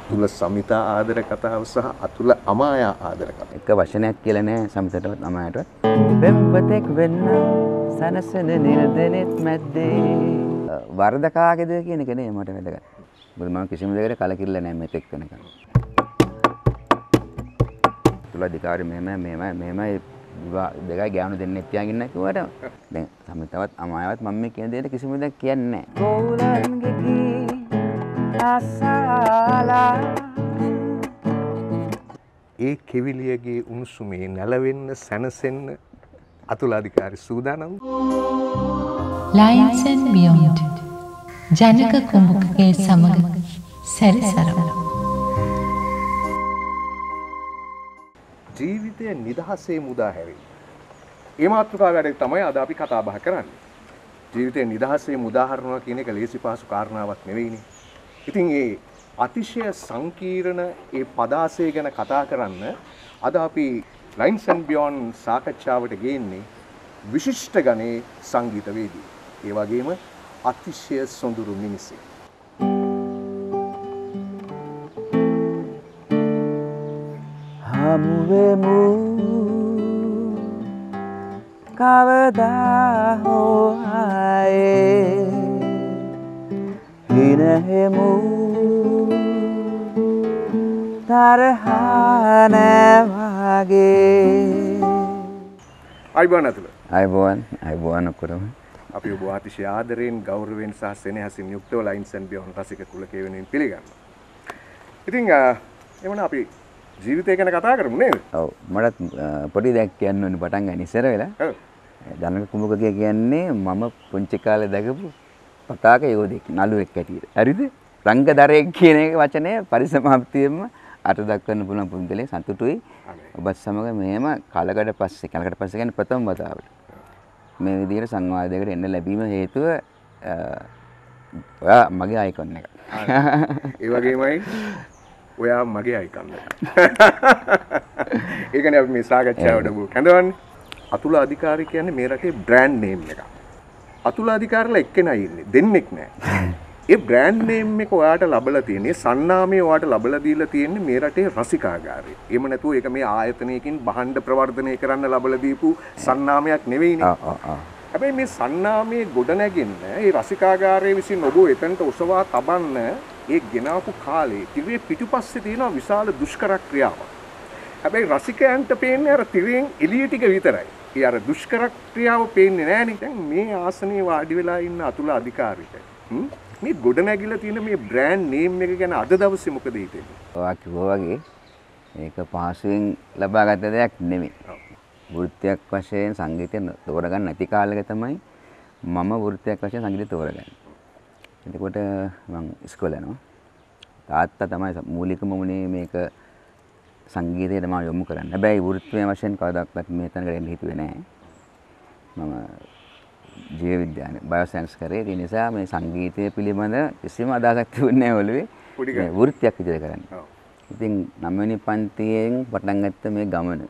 අතුල සමිතා ආදර කතාව සහ අතුල අමායා ආදර කතාව. එක වචනයක් කියලා නෑ සමිතටවත් අමායටවත්. වෙම්පතෙක් වෙන්න සනසන නිර්දනෙත් මැද්දේ. වරද කාගේද කියන එක නේ මට වැදගත්. මොකද මම කිසිම දෙයකට කලකිරලා නෑ මෙතෙක් වෙනකන්. තුල අධිකාරි මෙහෙමයි විවාහ දෙකයි ගෑනු දෙන්නෙක් තියාගෙන ඉන්න කිව්වට දැන් සමිතවත් අමායවත් මම මේ කියන දෙයට කිසිම දෙයක් කියන්නේ නෑ. ගෝලන්ගේ කී අසාලා ඒ කෙවිලියගේ උණුසුමේ නැලවෙන්න සැනසෙන්න අතුල අධිකාරි සූදානම්. Lions and Beyond ජනක කුඹුකගේ සමග සැරිසරමු. ජීවිතය නිදහසේ මුදා හැරීම. ඒ මාතෘකාවට තමයි අද අපි කතා බහ කරන්නේ. ජීවිතය නිදහසේ මුදා හරිනවා කියන එක ලේසි පහසු කාරණාවක් නෙවෙයිනේ. ඉතින් ඒ අතිශය සංකීර්ණ ඒ පදාසය ගැන කතා කරන්න අද අපි Lions and Beyond සාකච්ඡාවට ගේන්නේ විශිෂ්ට ගණේ සංගීතවේදී. ඒ වගේම අතිශය සොඳුරු මිනිසෙක්. හමුවෙමු කවදා හෝ ආයේ හිනහෙමු තරහා නැවගේ. අයිබෝන් අතුල. අයිබෝන් ඔක්කොටම. අපි ඔබ අතිශය ආදරයෙන් ගෞරවයෙන් සහ සෙනෙහසින් යුක්තව Lions and Beyond රසික කුලකේ වෙනුවෙන් පිළිගන්නවා. ඉතින් එවන අපි ජීවිතය ගැන කතා කරමු නේද? ඔව් මටත් පොඩි දෙයක් කියන්න ඕනේ පටන් ගන්න ඉස්සර වෙලා. ඔව්. ජනක කුඹුකගේ කියන්නේ මම පුංචි කාලේ දැකපු පතාක යෝධෙක් නළුවෙක් ඇටියෙ. හරිද? රංගදරයෙක් කියන එක වචනය පරිසමාප්තියෙම අට දක්වන්න පුළුවන් පුද්ගලෙක් සතුටුයි. ඔබත් සමග මෙහෙම කලකට පස්සේ කියන්නේ ප්‍රථම වතාවට මේ විදිහට සංවාදයකට එන්න ලැබීම හේතුව ඔයා මගේ අයිකොන් එක. ඒ වගේමයි ඔයා මගේ අයිකන් එක. ඒකනේ අපි මේ සාකච්ඡාවට කැඳවන්නේ. අතුල අධිකාරී කියන්නේ මේ රටේ බ්‍රෑන්ඩ් නේම් එකක්. අතුල අධිකාරීලා එක්කෙනයි ඉන්නේ. දෙන්නෙක් නෑ. ඒ බ්‍රෑන්ඩ් නේම් එක ඔයාට ලබලා තියෙන්නේ සන්නාමය ඔයාට ලබලා දීලා තියෙන්නේ මේ රටේ රසිකාගාරය. එහෙම නැතුව ඒක මේ ආයතනයකින් බහණ්ඩ ප්‍රවර්ධනය කරන්න ලබලා දීපු සන්නාමයක් නෙවෙයිනේ. හැබැයි මේ සන්නාමයේ ගොඩ නැගින්න ඒ රසිකාගාරයේ විසින් ඔබ එතනට ඔසවා තබන්න ඒ ගෙනාපු කාලේ තිරේ පිටුපස්සේ තියෙන විශාල දුෂ්කර ක්‍රියාවක්. හැබැයි රසිකයන්ට පේන්නේ අර තිරෙන් එළිය ටික විතරයි. ඒ අර දුෂ්කර ක්‍රියාව පේන්නේ නෑනේ. දැන් මේ ආසනේ වාඩි වෙලා ඉන්න අතුල අධිකාරිට මේ ගොඩ නැගිලා තියෙන මේ බ්‍රෑන්ඩ් නේම් එක ගැන අද දවසේ මොකද හිතෙන්නේ? ඔයා කිව්වා වගේ ඒක පහසුවෙන් ලබාගත් දෙයක් නෙමෙයි. වෘත්තියක් වශයෙන් සංගීතය තෝරගන්න නැති කාලෙක තමයි මම වෘත්තියක් වශයෙන් සංගීතය තෝරගන්නේ. එතකොට මම ඉස්කෝලේ යනවා. තාත්තා තමයි මූලිකම වුණේ මේක සංගීතයට මම යොමු කරන්න. හැබැයි වෘත්තිය වශයෙන් කවදාවත් මේ තැනකට එන්න හිතුවේ නැහැ. මම ජීව විද්‍යාවේ බයෝසයන්ස් කරේ. ඒ නිසා මේ සංගීතය පිළිබඳ කිසිම අදහසක් තිබුණේ නැහැ ඔළුවේ. මේ වෘත්තියක් විදිහට කරන්න. ඉතින් 9 වෙනි පන්තියෙන් පටන් ගත්ත මේ ගමන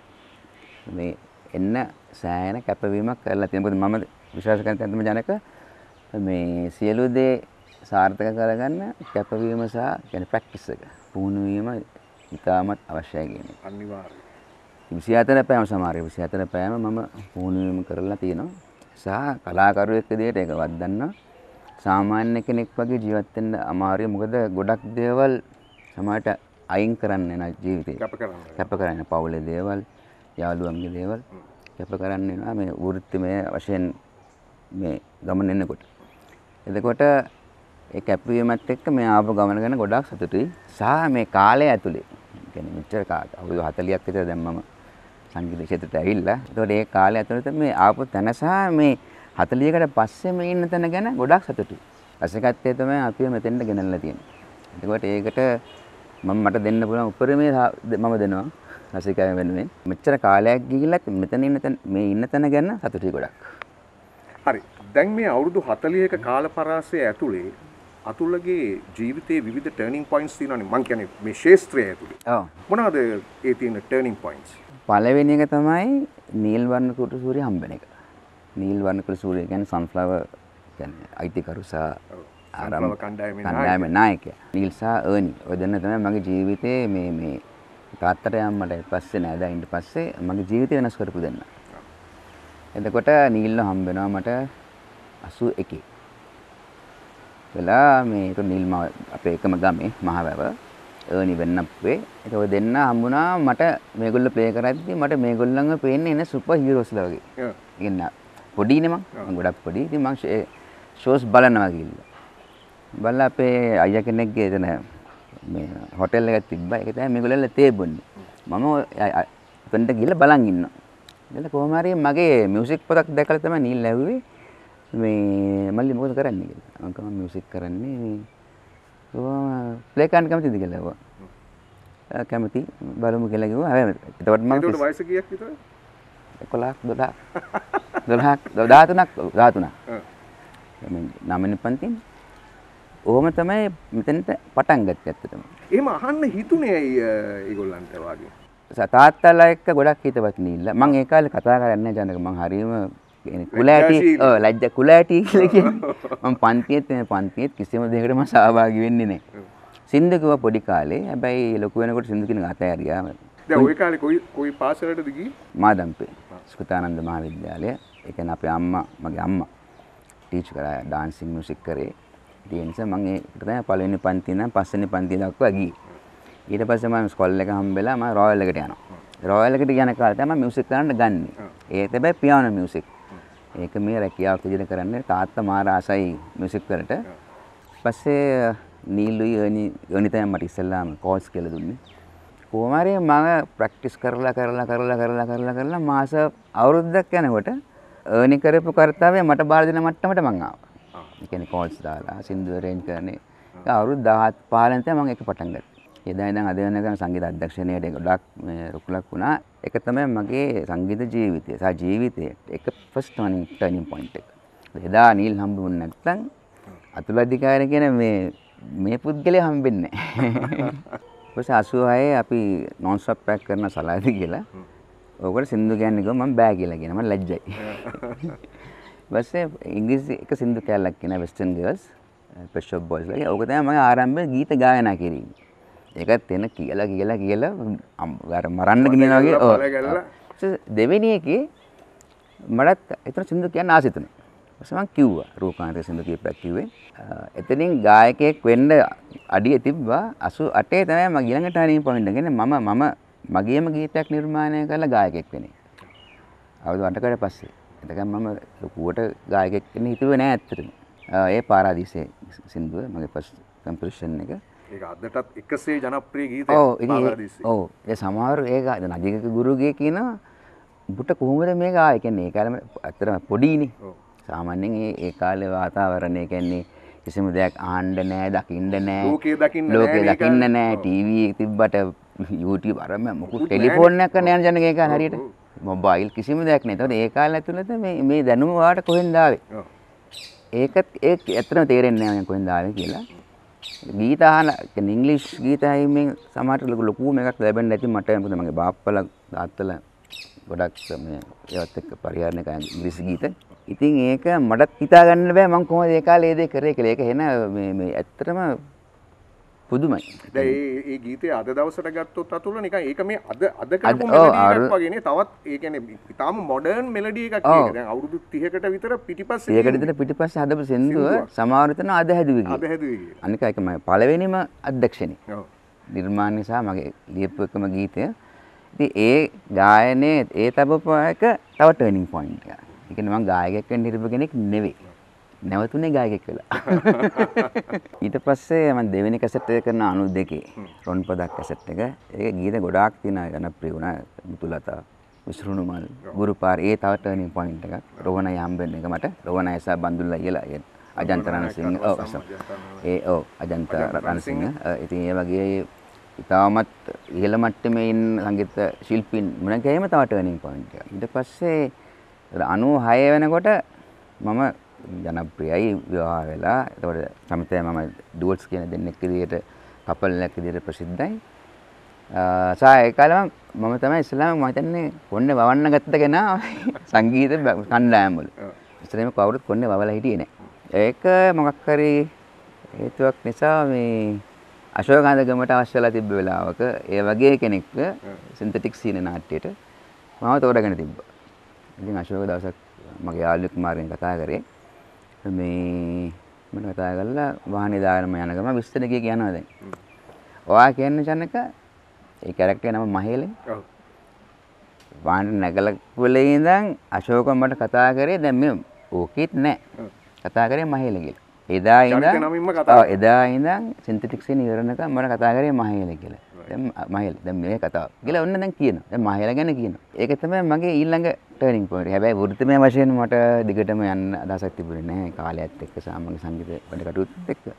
මේ එන්න සෑහෙන කැපවීමක් කරලා තියෙනවා. මොකද මම විශ්වාස කරන තැනම ජනක මේ සියලු දේ සාර්ථක කරගන්න කැපවීම සහ කියන්නේ ප්‍රැක්ටිස් එක පුහුණු වීම ඉතාමත් අවශ්‍යයි කියන්නේ. අනිවාර්යයෙන්. 24 පැයම සමහරවිට 24 පැයම මම පුහුණු වීම කරලා තියෙනවා. සහ කලාකරුවෙක් විදිහට ඒක වදන්න සාමාන්‍ය කෙනෙක් වගේ ජීවත් වෙන්න අමාරුයි. මොකද ගොඩක් දේවල් සමහරට අයින් කරන්න යන ජීවිතේ. කැප කරන්න පවුලේ දේවල්, යාළුවන්ගේ දේවල් කැප කරන්න වෙනවා මේ වෘත්තිමය වශයෙන් මේ ගමන එනකොට. එතකොට ඒ කැපවීමත් එක්ක මේ ආපු ගමන ගැන ගොඩාක් සතුටුයි. සහ මේ කාලය ඇතුලේ කියන්නේ මෙච්චර අවුරුදු 40ක් විතර දැන් මම සංගීත ක්ෂේත්‍රයට ඇවිල්ලා. ඒතකොට ඒ කාලය ඇතුළත මේ ආපු තැන සහ මේ 40කට පස්සේ මේ ඉන්න තැන ගැන ගොඩාක් සතුටුයි. රසිකත්වයේ තමයි අපිව මෙතෙන්ට ගෙනල්ලා තියෙන්නේ. ඒකට ඒකට මට දෙන්න පුළුවන් උපරිමයේ මම දෙනවා රසිකයන් වෙනුවෙන්. මෙච්චර කාලයක් ගිහිල්ලත් මෙතන මේ ඉන්න තැන ගැන සතුටුයි ගොඩක්. හරි. දැන් මේ අවුරුදු 40ක කාල පරාසය ඇතුලේ අතුලගේ ජීවිතයේ විවිධ ටර්නින් පොයින්ට්ස් තියෙනවානේ. මං කියන්නේ මේ ශාස්ත්‍රය ඇතුලේ. ඔව්. මොනවාද ඒ තියෙන ටර්නින් පොයින්ට්ස්? පළවෙනි එක තමයි නීල් වර්ණ කුරු සූර්ය හම්බෙන එක. නීල් වර්ණ කුරු සූර්ය කියන්නේ සන්ෆ්ලවර් කියන්නේ අයිතිකරු සහ ආරම්භ කණ්ඩායමේ කණ්ඩායමේ නායකයා. නීල් සහ අර්නි. ඔය දෙන්න තමයි මගේ ජීවිතේ මේ තාත්තට යම්මට පස්සේ නෑ දැන් ඊට පස්සේ මගේ ජීවිතය වෙනස් කරපු දෙන්න. එතකොට නීල්ව හම්බ වෙනවා මට 81. වෙලා මේ ඒක නීල් අපේ එකම ගමේ මහවැව අර්නි වෙන්න අපේ. ඒක ඔය දෙන්න හම්බුණා මට මේගොල්ලෝ ප්ලේ කරද්දි මට මේගොල්ලන්ව පේන්නේ එන සුපර් හීරෝස්ලා වගේ. ඒ කියන්නේ පොඩිනේ මං ගොඩක් පොඩි. ඉතින් මං ෂෝස් බලනවා ගිහිල්ලා. බලලා අපේ අයියා කෙනෙක්ගේ එතන මේ හොටෙල් එකක් තිබ්බා. ඒක තමයි මේගොල්ලෝ තේ බොන්නේ. මම එතනට ගිහලා බලන් ඉන්නවා. ඉතින් කොහොම හරි මගේ මියුසික් පොතක් දැකලා තමයි නීල් ඇහුවේ. මේ මල්ලි මොකද කරන්නේ කියලා. මම කම මියුසික් කරන්නේ මේ ප්ලේ කරන්න කැමතිද කියලා ඇහුවා. කැමති බලමු කියලා කිව්වා. හැබැයි එතකොට මම ඒකට වයස කීයක් විතරද? 11 12 13ක් මම නවවෙනි පන්තියේ ඕම තමයි මෙතනට පටන් ගත්තේ ඇත්තටම. එහෙම අහන්න හිතුනේ ඇයි ඒගොල්ලන්ට වාගේ? තාත්තලා එක්ක ගොඩක් හිතවත් නීල්ල. මම ඒ කාලේ කතා කරන්නේ නැහැ ජනක. මම හරියම කුලෑටි ලැජ්ජ කුලෑටි කියලා කියන්නේ. මම පන්තියේත් කිසිම දෙයකට මම සහභාගී වෙන්නේ නැහැ. සින්දු කිව්වා පොඩි කාලේ. හැබැයි ලොකු වෙනකොට සින්දු කියන ගාතය හරියා. දැන් ওই කාලේ කොයි පාසලටද ගියේ? මාදම්පේ. ස්කුතානන්ද මහාවිද්‍යාලය. ඒ කියන්නේ අපේ මගේ අම්මා ටීච් කරා ඩාන්සින් මියුසික් කරේ. ඒ නිසා මම ඒකට තමයි පළවෙනි පන්තිය ඉඳන් පස්වෙනි පන්තිය දක්වා ගියේ. ඊට පස්සේ මම ස්කෝල් එක හම්බෙලා මම රොයල් එකට යනවා. රොයල් එකට යන කාලේ තමයි මම මියුසික් කරන්න ගන්නෙ. ඒ තමයි පියානෝ මියුසික්. ඒක මේ රැකියාවක් විදිහට කරන්නේ තාත්තා මාර ආසයි මියුසික් වලට. පස්සේ නීලුයි අර්නි තමයි මට ඉස්සෙල්ලාම කෝල්ස් කියලා දුන්නේ. කොහොම හරි මම ප්‍රැක්ටිස් කරලා මාස අවුරුද්දක් යනකොට අර්නි කරපු කාර්යය මට බාර දෙන මට්ටමට මං ආවා. ඒ කියන්නේ කෝල්ස් දාලා සින්දු රේන්ජ් කරන්නේ. ඒක අවුරුදු 15 තේ මම ඒක පටන් ගත්තා. එදා ඉඳන් අද වෙනකන් සංගීත අධ්‍යක්ෂණයට ගොඩක් රුකුලක් වුණා. ඒක තමයි මගේ සංගීත ජීවිතය. ජීවිතයේ එක ෆස්ට් ටර්නින් පොයින්ට් එක. එදා නීල් හම්බුනේ නැත්නම් අතුල අධිකාරිය කියන මේ පුද්ගලයා හම්බෙන්නේ නැහැ. ඊපස්සේ 86 අපි නෝන් ස්ටොප් පැක් කරන සලාදී කියලා. ඕකට සින්දු කියන්නේ කිව්වා මම බෑ කියලා කියන මම ලැජ්ජයි. ඊපස්සේ ඉංග්‍රීසි එක සින්දු කැලක් කියන western girls Pet Shop Boys ලා. ඕක තමයි මගේ ආරම්භයේ ගීත ගායනා කිරීම. ඒකත් එන කියලා අර මරන්න ගෙනියනවා වගේ. ඔව්. දෙවෙනි එකේ මටත් එතන සින්දු කියන්න ආසෙ තුනේ. ඊපස්සේ මම කිව්වා රූපකාන්තේ සින්දු කීපයක් කිව්වේ. එතනින් ගායකයෙක් වෙන්න අඩිය තිබ්බා 88 තමයි මම ඊළඟ ටර්නින් පොයින්ට් එක. මම මගේම ගීතයක් නිර්මාණය කරලා ගායකයෙක් වෙන්නේ. අවුරුදු 8කට පස්සේ. එතකන් මම ලොකුවට ගායකයෙක් වෙන්න හිතුවේ නෑ ඇත්තටම. ඒ පාරාදීසේ සින්දුව මගේ ෆස්ට් කම්පොසිෂන් එක. ඒක අදටත් එකසේ ජනප්‍රිය ගීතයක් පාරාදීසේ. ඔව්. ඒ සමහර ඒක නජික ගුරුගේ කියනවා උඹට කොහොමද මේක ආයේ කියන්නේ ඒ කාලේ ඇත්තටම පොඩිනේ. ඔව්. සාමාන්‍යයෙන් ඒ කාලේ වාතාවරණය කියන්නේ කිසිම දෙයක් අහන්න නෑ, දකින්න නෑ. ලෝකේ දකින්න නෑ. ටීවී තිබ්බට YouTube අරම මොකක් ටෙලිෆෝන් එකක් නෑ යන එක හරියට. මොබයිල් කිසිම දෙයක් නෑ. ඒතකොට ඒ කාලේ ඇතුළත මේ දැනුම වාට කොහෙන්ද ආවේ? ඔව්. ඒක ඇත්තටම තේරෙන්නේ නෑ මම කොහෙන්ද ආවේ කියලා. ගීත අහන කියන්නේ ඉංග්‍රීසි ගීත ඇහිීමෙන් සමහරට ලොකු මේකක් ලැබෙන්නේ නැති මට මොකද මගේ බාප්පලා තාත්තලා ගොඩක් මේ ඒවත් එක්ක පරිහරණය කරන ඉංග්‍රීසි ගීත. ඉතින් ඒක මටත් හිතා ගන්න බෑ මම කොහොමද ඒ කාලේ ඒ දේ කරේ කියලා. ඒක එන මේ ඇත්තටම පුදුමයි. දැන් මේ ගීතේ අද දවසට ගත්තොත් අතුල නිකන් ඒක මේ අද කරපු මෙලඩි එකක් වගේ නේ. තවත් ඒ කියන්නේ ඊටාම මොඩර්න් මෙලඩි එකක් ඒක. දැන් අවුරුදු 30කට විතර පිටිපස්සේ 30කට විතර පිටිපස්සේ හදපු සින්දුව සමහර විටන අද හැදුවේ කියලා. අද හැදුවේ කියලා. අනික ඒක මම පළවෙනිම අධ්‍යක්ෂණේ. ඔව්. නිර්මාණය සහ මගේ ලියපු එකම ගීතය. ඉතින් ඒ ගායනයේ ඒ තබපු එක තව ටර්නින් පොයින්ට් එකක්. ඒ කියන්නේ මම ගායකයෙක් වෙන්න හිටපු කෙනෙක් නෙවෙයි. නැවතුනේ ගායකයෙක් වෙලා. ඊට පස්සේ මම දෙවෙනි කැසට් එක කරන 92 රොන් පදක් කැසට් එක. ඒක ගීත ගොඩාක් තියෙනවා ජනප්‍රිය වුණා. මුතුලතා, විසරුණු මල්, ගුරුපාර ඒ තව ටර්නින් පොයින්ට් එකක්. රෝවණයි හම්බෙන්න එක මට. රෝවණයි සහ බන්දුල්ලා කියලා අජන්ත රණසිංහ අජන්ත රණසිංහ. ඉතින් ඒ වගේ ඉතාමත් ඉහළ මට්ටමේ ඉන්න සංගීත ශිල්පීන් මොන කෑම තව ටර්නින් පොයින්ට් එකක්. ඊට පස්සේ 96 වෙනකොට මම ජනප්‍රියයි විවාහ වෙලා. එතකොට සමතේ මම ඩුවල්ස් කියන දෙන්නෙක් විදියට කපල් එකක් විදියට ප්‍රසිද්ධයි. ඒ කාලේ මම තමයි ඉස්ලාම මම හිතන්නේ කොන්නේ වවන්න ගත්ත කෙනා සංගීත කණ්ඩායම් වල. ඉස්සරහම කවුරුත් කොන්නේ වවලා හිටියේ නැහැ. ඒක මොකක් හරි හේතුවක් නිසා මේ අශෝකාන්තගමට අවශ්‍යලා තිබ්බ වෙලාවක ඒ වගේ කෙනෙක්ව සින්තටික් සීන නාට්‍යයට මම තෝරගෙන තිබ්බා. ඉතින් අශෝක දවසක් මගේ යාළුවෙක් මාර්ගෙන් කතා කරේ මේ මට කතා කරලා වාහනේ දාගෙන මම යන ගම 20 දෙනෙක් යනවා දැන්. ඔයා කියන්නේ ජනක ඒ කැරක්ටර් නම මහේලේ. ඔව්. වාහනේ නැගලා කුලේ ඉඳන් අශෝක මට කතා කරේ දැන් මේ ඕකෙත් නෑ. කතා කරේ මහේලේ කියලා. එදා ඉඳන් සින්තටික් සීන් ඉවරනක මට කතා කරේ මහේලේ කියලා. දැන් මහේලේ දැන් මේ කතාව. කියලා ඔන්න දැන් කියනවා. දැන් මහේලා ගැන කියනවා. ඒක තමයි මගේ ඊළඟ ටර්නින් පොයින්ට්. හැබැයි වෘත්තිමය වශයෙන් මට දිගටම යන්න අදහසක් තිබුණේ නැහැ. කාලයත් එක්ක සාමාන්‍ය සංගීත වැඩ කටයුතුත් එක්ක.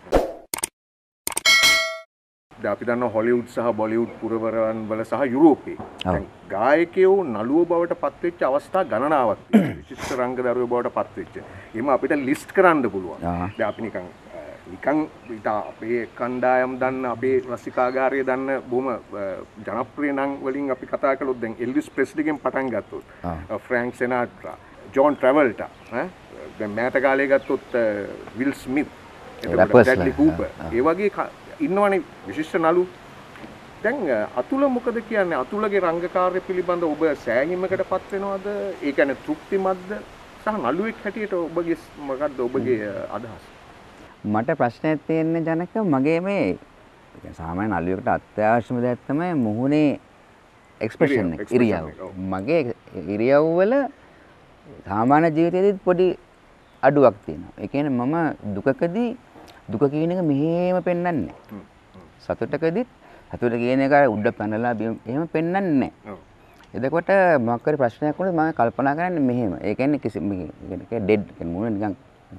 අපි දන්නවා හොලිවුඩ් සහ බොලිවුඩ් පුරවරයන් වල සහ යුරෝපයේ දැන් ගායකයෝ නළුව බවට පත්වෙච්ච අවස්ථා ගණනාවක් තියෙනවා. විශිෂ්ට රංගදරුවෝ බවට පත්වෙච්ච. එහෙම අපිට ලිස්ට් කරන්න පුළුවන්. දැන් අපි නිකන් අපේ කණ්ඩායම් දන්න අපේ රසිකාගාරය දන්න බොහොම ජනප්‍රිය නම් වලින් අපි කතා කළොත් දැන් එල්විස් ප්‍රෙස්ලිගෙන් පටන් ගත්තොත් ෆ්‍රැන්ක් සිනාට්‍රා, ජෝන් ට්‍රැවල්ටා, දැන් මෑත කාලේ ගත්තොත් විල් ස්මිත්, බ්‍රැඩ්ලි කූපර්, ඒ වගේ ඉන්නවනේ විශිෂ්ට නළු. දැන් අතුල මොකද කියන්නේ? අතුලගේ රංගකාර්ය පිළිබඳ ඔබ සෑහීමකටපත් වෙනවද? ඒ කියන්නේ තෘප්තිමත්ද? සහ නළුවෙක් හැටියට ඔබගේ මොකද්ද ඔබගේ අදහස? මට ප්‍රශ්නයක් තියෙන්නේ ජනක මගේ මේ සාමාන්‍ය නළුවෙකුට අත්‍යවශ්‍යම දෙයක් තමයි මුහුණේ එක්ස්ප්‍රෙෂන් එක, ඉරියව්. මගේ ඉරියව් වල සාමාන්‍ය ජීවිතයේදී පොඩි අඩුවක් තියෙනවා. ඒ කියන්නේ මම දුකකදී දුක කියන එක මෙහෙම පෙන්වන්නේ නැහැ. සතුටකදී සතුට කියන එක උඩ පැනලා එහෙම පෙන්වන්නේ නැහැ. එතකොට මොකක් හරි ප්‍රශ්නයක් වුණොත් මම කල්පනා කරන්නේ මෙහෙම. ඒ කියන්නේ ඩෙඩ් කියන්නේ මුණ නිකන්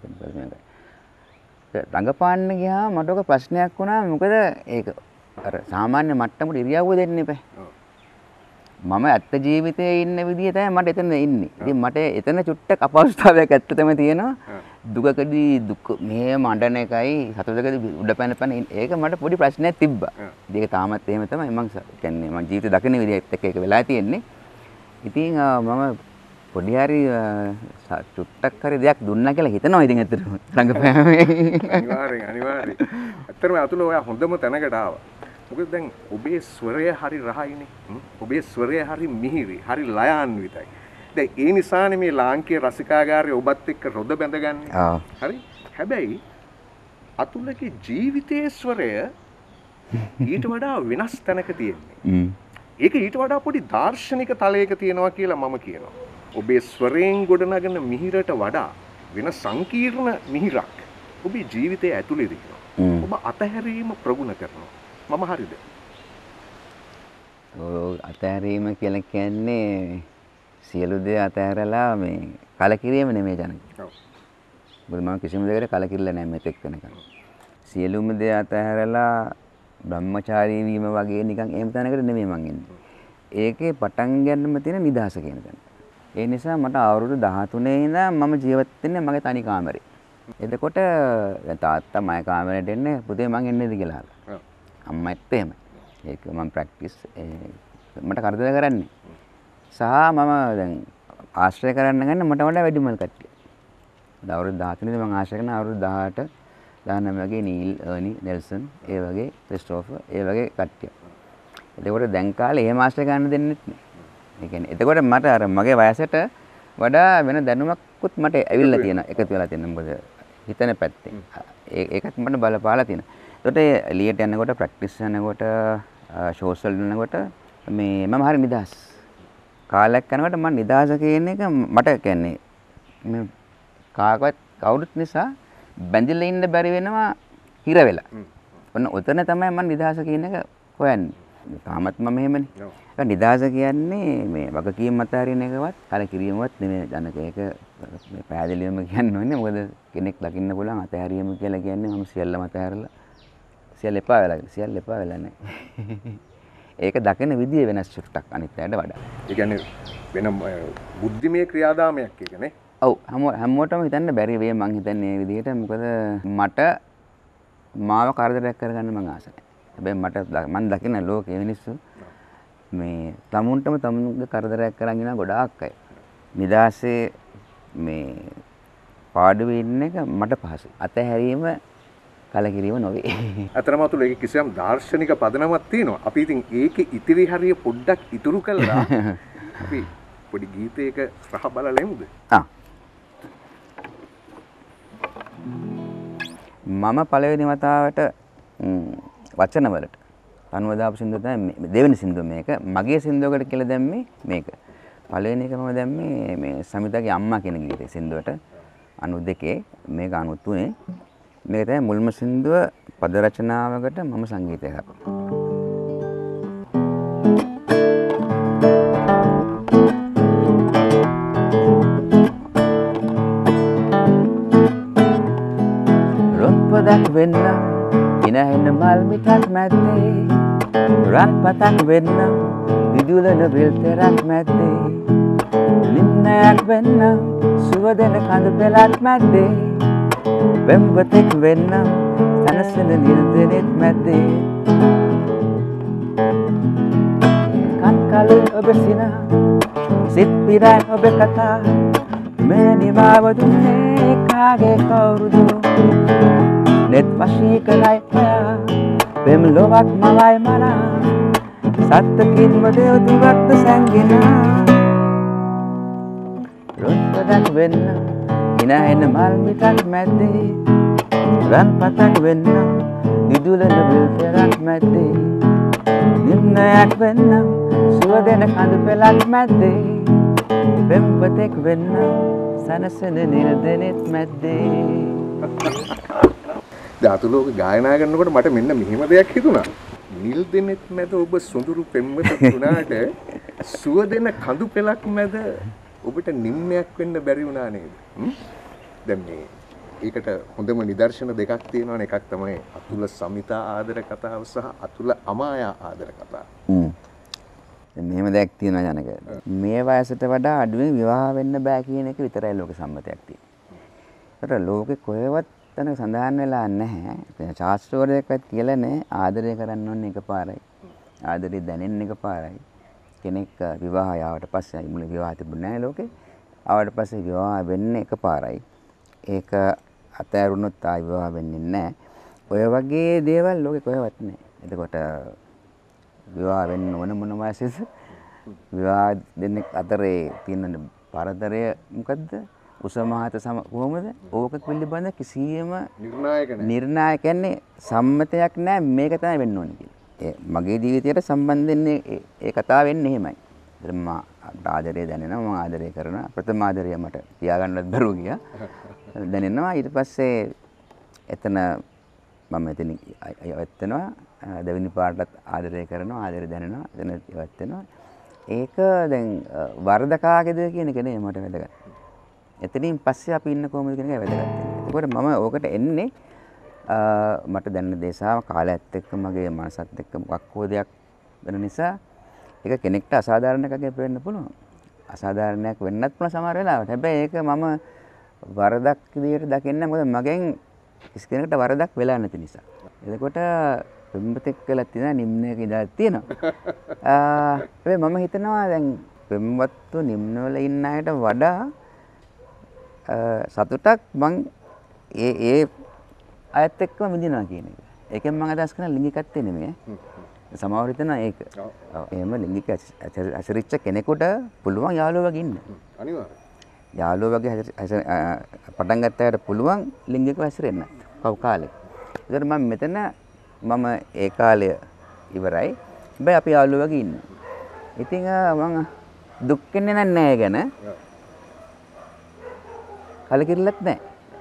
රංගපාන්න ගියාම මට ඔක ප්‍රශ්නයක් වුණා. මොකද ඒක අර සාමාන්‍ය මට්ටමට ඉරියව්ව දෙන්න එපා. මම ඇත්ත ජීවිතයේ ඉන්න විදිය තමයි මට එතන ඉන්නේ. ඉතින් මට එතන චුට්ටක් අපහසුතාවයක් ඇත්තටම තියෙනවා. දුකකදී දුක මෙහෙම අඬන එකයි සතුටකදී උඩ පැන පැන ඒක මට පොඩි ප්‍රශ්නයක් තිබ්බා. ඒක තාමත් එහෙම තමයි මම කියන්නේ මම ජීවිතේ දකින විදිහත් එක්ක ඒක වෙලා තියෙන්නේ. ඉතින් මම පොඩි හරි චුට්ටක් හරි දෙයක් දුන්නා කියලා හිතනවා ඉතින් ඇත්තටම රංගපෑමේ. අනිවාර්යෙන්. ඇත්තටම අතුල ඔයා හොඳම තැනකට ආවා. මොකද දැන් ඔබේ ස්වරය හරි රහයිනේ. ඔබේ ස්වරය හරි මිහිරි, හරි ලයාන්විතයි. දැන් ඒ නිසානේ මේ ලාංකීය රසිකාගාරයේ ඔබත් එක්ක රොද බැඳගන්නේ. හරි. හැබැයි අතුලගේ ජීවිතයේ ස්වරය ඊට වඩා වෙනස් තැනක තියෙන්නේ. ඒක ඊට වඩා පොඩි දාර්ශනික තලයක තියෙනවා කියලා මම කියනවා. ඔබේ ස්වරයෙන් ගොඩනගන මිහිරට වඩා වෙන සංකීර්ණ මිහිරක් ඔබේ ජීවිතයේ ඇතුලේ තියෙනවා. ඔබ අතහැරීම ප්‍රගුණ කරනවා. මම හරිද? ඔව් අතහැරීම කියලා කියන්නේ සියලු දේ අතහැරලා මේ කලකිරීම නෙමෙයි ජනක. ඔව්. මොකද මම කිසිම දෙයකට කලකිරලා නැහැ මෙතෙක් වෙනකන්. සියලුම දේ අතහැරලා බ්‍රහ්මචාරී වීම වගේ නිකන් එහෙම තැනකට නෙමෙයි මං ඉන්නේ. ඒකේ පටන් ගන්නම තියෙන නිදහස කියන තැන. ඒ නිසා මට අවුරුදු 13 ඉඳන් මම ජීවත් වෙන්නේ මගේ තනි කාමරේ. එතකොට තාත්තා මගේ කාමරේට එන්නේ පුතේ මං එන්නේද කියලා අහලා. අම්මත් එහෙම. ඒක මම ප්‍රැක්ටිස් මට කරදර කරන්නේ. සහ මම දැන් ආශ්‍රය කරන්න ගන්න මට වඩා වැඩිමල් කට්ටිය. අවුරුදු 13 ඉඳන් මම ආශ්‍රය කරන අවුරුදු 18 19 වගේ නීල් අර්නි නෙල්සන් ඒ වගේ ක්‍රිස්ටෝෆර් ඒ වගේ කට්ටිය. එතකොට දැන් කාලේ එහෙම ආශ්‍රය ගන්න දෙන්නෙත් නෑ. ඒ කියන්නේ එතකොට මට අර මගේ වයසට වඩා වෙන දැනුමක්කුත් මට ඇවිල්ලා තියෙනවා එකතු වෙලා තියෙනවා. මොකද හිතන පැත්තෙන්. ඒකත් මට බලපාලා තියෙනවා. එතකොට එළියට යනකොට ප්‍රැක්ටිස් යනකොට ෂෝස් වල යනකොට මේ මම හරි නිදහස්. කාලයක් යනකොට මම නිදහස කියන එක මට කියන්නේ මේ කාකවත් කවුරුත් නිසා බැඳිලා ඉන්න බැරි වෙනවා හිර වෙලා. ඔන්න ඔතන තමයි මම නිදහස කියන එක හොයන්නේ. තාමත් මම එහෙමනේ. ඒක නිදහස කියන්නේ මේ වගකීම් අතහරින එකවත් කලකිරීමවත් නෙමෙයි ජනක. ඒක මේ පැහැදිලිවම කියන්න ඕනේ. මොකද කෙනෙක් දකින්න පුළුවන් අතහැරීම කියලා කියන්නේ මම සියල්ලම අතහැරලා සියල්ල එපා වෙලා නැහැ. ඒක දකින විදිය වෙනස් චුට්ටක් අනිත් අයට වඩා. ඒ කියන්නේ වෙන බුද්ධිමය ක්‍රියාදාමයක් ඒක නේ. ඔව් හැමෝටම හිතන්න බැරි වෙයි මං හිතන්නේ මේ විදිහට. මොකද මට මාව කරදරයක් කරගන්න මං ආස නැහැ. හැබැයි මම දකින ලෝකයේ මිනිස්සු මේ තමුන්ගේ කරදරයක් කරන් ඉන්න ගොඩාක් අය. නිදාසේ මේ පාඩුවේ ඉන්න එක මට පහසුයි. අතහැරීම කලකිරීම නොවේ. අතරම අතුල ඒක කිසියම් දාර්ශනික පදනමක් තියෙනවා. අපි ඉතින් ඒකේ ඉතිරි හරිය පොඩ්ඩක් ඉතුරු කළා. අපි පොඩි ගීතයක රහ බලලෙමුද? මම පළවෙනි වතාවට වචන වලට තනුව දාපු සින්දුව තමයි දෙවෙනි සින්දුව මේක. මගේ සින්දුවකට කියලා දැම්මේ මේක. පළවෙනි එක මම දැම්මේ මේ සමිතාගේ අම්මා කියන ගීතේ සින්දුවට 92 මේක 93. මේක තමයි මුල්ම සින්දුව පද රචනාවකට මම සංගීතය හදපු. රොන්පදක් වෙන්න ඉනහෙන මල් මිටක් මැද්දේ රන් පතක් වෙන්න විදුලන විල්තරක් මැද්දේ ලින්නයක් වෙන්න සුවදෙන කඳ පෙලක් මැද්දේ පෙම්වතෙක් වෙන්න සනසන නිල්දෙනෙත් මැද්දේ කන් කලින් ඔබ සිනා සිත් පිරයි ඔබ කතා මේ නිමාව දුන්නේ කාගේ කවුරුදු නෙත් වශී කළයි ඔයා පෙම් ලොවක් මවයි මනා සත්තකින්ම දෙව්දුවක්ද සැංගෙනා රොන්පදක් වෙන්න ඉනහෙන මල් මිටක් මැද්දේ රන් පතක් වෙන්න විදුලන විල්තරක් මැද්දේ නිම්නයක් වෙන්න සුවදෙන කඳ පෙලක් මැද්දේ පෙම්වතෙක් වෙන්න සනසන නිල්දෙනෙත් මැද්දේ. අතුලෝක ගායනා කරනකොට මට මෙන්න මෙහෙම දෙයක් හිතුණා. නිල් දෙනෙත් මැද ඔබ සොඳුරු පෙම්වතෙක් වුණාට සුව දෙන කඳු පෙලක් මැද ඔබට නිම්නයක් වෙන්න බැරි වුණා නේද? දැන් මේ ඒකට හොඳම නිදර්ශන දෙකක් තියෙනවානේ. එකක් තමයි අතුල සමිතා ආදර කතාව සහ අතුල අමායා ආදර කතාව. මෙහෙම දෙයක් තියෙනවා ජනක. මේ වයසට වඩා අඩුවෙන් විවාහ වෙන්න බෑ කියන එක විතරයි ලෝක සම්මතයක් තියෙන්නේ. ඒතර ලෝකේ කොහෙවත් තැනක සඳහන් වෙලා නැහැ. ශාස්ත්‍රවලයක්වත් කියලා නැහැ. ආදරය කරන්න ඕනේ එකපාරයි. ආදරය දැනෙන්න එකපාරයි. කෙනෙක් විවාහයට පස්සේ මුල විවාහ තිබුණේ නැහැ ලෝකේ. ආවට පස්සේ විවාහ වෙන්න එකපාරයි. ඒක අතෑරුණොත් ආයි විවාහ වෙන්නේ නැහැ. ඔය වගේ දේවල් ලෝකේ කොහෙවත් නැහැ. එතකොට විවාහ වෙන්න ඕන මොන වයසෙද? විවාහ දෙන්නෙක් අතරේ තියෙන පරතරය මොකද්ද? උසමහත කොහොමද? ඕක පිළිබඳ කිසියම් නිර්ණායක කියන්නේ සම්මතයක් නැහැ. මේක තමයි වෙන්න ඕනේ කියලා. මගේ ජීවිතයට සම්බන්ධ වෙන්නේ ඒ කතාව වෙන්නේ එහෙමයි. මම ආදරය දැනෙනවා, මම ආදරය කරනවා. ප්‍රථම ආදරය මට තියාගන්නවත් බැරුව ගියා. දැනෙනවා. ඊට පස්සේ එතන මම එතනින් ඉවත් වෙනවා. දෙවෙනි පාටත් ආදරය කරනවා, ආදරය දැනෙනවා, එතන ඉවත් වෙනවා. ඒක දැන් වරදකාගේද කියන එක නේ මට වැදගත්. එතනින් පස්සේ අපි ඉන්න කොහොමද කියන එක වැදගත් වෙනවා. ඒකෝට මම ඕකට එන්නේ මට දැනෙන දේශාව කාලයත් එක්ක මගේ මනසත් එක්ක මොකක් හෝ දෙයක් වෙන නිසා ඒක කෙනෙක්ට අසාධාරණ එකක් වෙන්න පුළුවන්. අසාධාරණයක් වෙන්නත් පුළුවන් සමහර වෙලාවට. හැබැයි ඒක මම වරදක් විදියට දකින්නේ මොකද මගෙන් කිසි කෙනෙකුට වරදක් වෙලා නැති නිසා. එතකොට පෙම්වතෙක් කියලා තියෙනවා නිම්නයක ඉඳලා තියෙනවා. හැබැයි මම හිතනවා දැන් පෙම්වත්තු නිම්නවල ඉන්න අයට වඩා සතුටක් මං ඒ අයත් එක්කම විඳිනවා කියන එක. ඒකෙන් මම අදහස් කරන ලිංගිකත්වය නෙමෙයි. සමහර හිතනවා ඒක. එහෙම ලිංගික ඇසරිච්ච කෙනෙකුට පුළුවන් යාළුවෝ වගේ ඉන්න. අනිවාර්යයෙන්. යාළුවෝ වගේ පටන් ගත්තාට පුළුවන් ලිංගිකව හැසිරෙන්න. කව් කාලේ. ඒතර මම මෙතන මම ඒ කාලය ඉවරයි. හැබැයි අපි යාළුවෝ වගේ ඉන්න. ඉතින් මම දුක් වෙන්නේ නැහැ ගැන. කලකිරිල්ලක් නැහැ.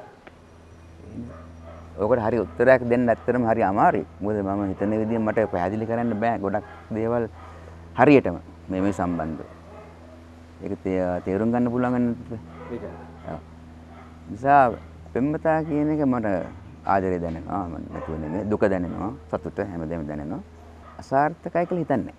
ඔකට හරි උත්තරයක් දෙන්න ඇත්තටම හරි අමාරුයි. මොකද මම හිතන විදිහ මට පැහැදිලි කරන්න බෑ ගොඩක් දේවල් හරියටම මේ සම්බන්ධව. ඒක තේරුම් ගන්න පුළුවන් නේද? ඒකයි. නිසා පෙම්වතා කියන එක මට ආදරය දැනෙනවා. මම නැතුව නෙමෙයි දුක දැනෙනවා, සතුට හැමදේම දැනෙනවා. අසාර්ථකයි කියලා හිතන්නේ.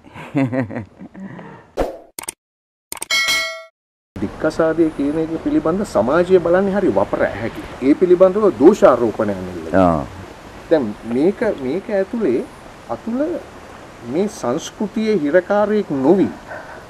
දික්කසාදය කියන එක පිළිබඳ සමාජය බලන්නේ හරි වපර ඇහැකි. ඒ පිළිබඳව දෝෂාරෝපණයක් නෙල්ල. දැන් මේක ඇතුලේ අතුල මේ සංස්කෘතියේ හිරකාරයෙක් නොවි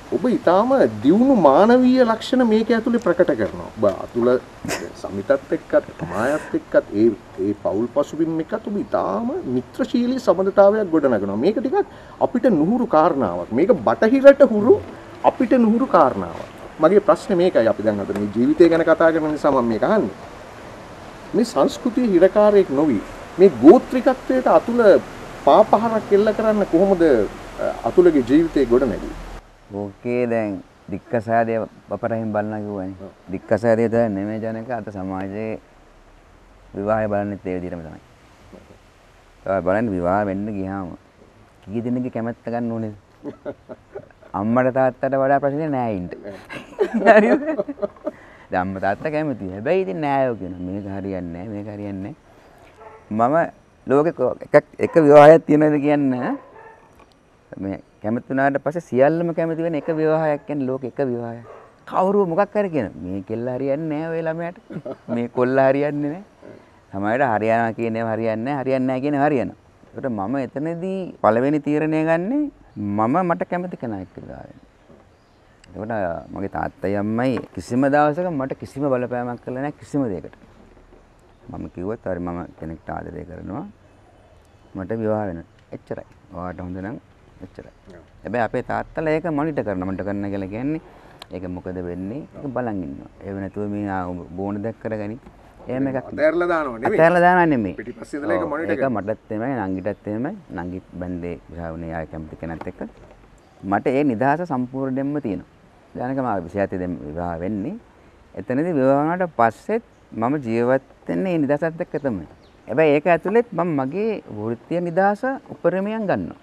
ඔබ ඊටාම දියුණු මානවීය ලක්ෂණ මේක ඇතුලේ ප්‍රකට කරනවා. ඔබ අතුල සමිතත් එක්කත් මායත් එක්කත් ඒ පෞල් පසුබිම් එක්කත් ඔබ ඊටාම මිත්‍රශීලී සම්බන්ධතාවයක් ගොඩනගනවා. මේක ටිකක් අපිට නුහුරු කාරණාවක්. මේක බටහිරට හුරු අපිට නුහුරු කාරණාවක්. මගේ ප්‍රශ්නේ මේකයි. අපි දැන් අද මේ ජීවිතය ගැන කතා කරන නිසා මම මේක අහන්නේ. මේ සංස්කෘතිය හිරකාරයක් නොවි මේ ගෝත්‍රිකත්වයට අතුල පාපහරක් එල්ල කරන්න කොහොමද අතුලගේ ජීවිතේ ගොඩනැගි? ඕකේ දැන් දික්කසාදේ අපරහින් බලනවා කිව්වනේ. දික්කසාදේ තමයි නෙමෙයි ජනක අත සමාජයේ විවාහය බලන්නේ ඒ විදිහටම තමයි. තමයි බලන්න විවාහ වෙන්න ගියාම කී දෙනෙක්ගේ කැමැත්ත ගන්න ඕනේද? අම්මට තාත්තට වඩා ප්‍රශ්නේ නෑ ඉන්න. හරිද? දැන් අම්මා තාත්තා කැමතියි. හැබැයි ඉතින් නෑයෝ කියනවා මේක හරියන්නේ නෑ මේක හරියන්නේ නෑ. මම ලෝකෙ එක විවාහයක් තියෙනවද කියන්නේ මේ කැමති වුණාට පස්සේ සියල්ලම කැමති වෙන එක විවාහයක් කියන්නේ ලෝකෙ එක විවාහයක්. කවුරු මොකක් හරි කියන මේ කෙල්ල හරියන්නේ නැහැ ඔය ළමයාට. මේ කොල්ල හරියන්නේ නැහැ. සමහරවිට හරියනවා කියන ඒවා හරියන්නේ නැහැ, හරියන්නේ නැහැ කියන ඒවා හරියනවා. ඒකට මම එතනදී පළවෙනි තීරණය ගන්නේ මම මට කැමති කෙනා එක්ක විවාහ වෙන්න. ඒකට මගේ තාත්තයි අම්මයි කිසිම දවසක මට කිසිම බලපෑමක් කළා නැහැ කිසිම දෙයකට. මම කිව්වත් හරි මම කෙනෙක්ට ආදරය කරනවා. මට විවාහ වෙන්න. එච්චරයි. ඔයාට හොඳ නම් එච්චරයි. හැබැයි අපේ තාත්තලා ඒක මොනිටර් කරන්න කියලා කියන්නේ ඒක මොකද වෙන්නේ? ඒක බලන් ඉන්නවා. ඒ වෙනතුව මේ බෝන දැක් කරගනි. එහෙම එකක් අතෑරලා දානවා නෙමෙයි. අතෑරලා දානවා නෙමෙයි. පිටිපස්සේ ඉඳලා ඒක මොනිටර් ඒක මටත් එමය, නංගිටත් එමය. නංගිත් බැන්දේ විවාහුනේ ආය කැමති කෙනෙක් එක්ක. මට ඒ නිදහස සම්පූර්ණයෙන්ම තියෙනවා. දැනක මම 27 දෙම විවාහ වෙන්නේ. එතනදී විවාහ වුණාට පස්සෙත් මම ජීවත් වෙන්නේ මේ නිදහසත් එක්ක තමයි. හැබැයි ඒක ඇතුළෙත් මම මගේ වෘත්තීය නිදහස උපරිමයෙන් ගන්නවා.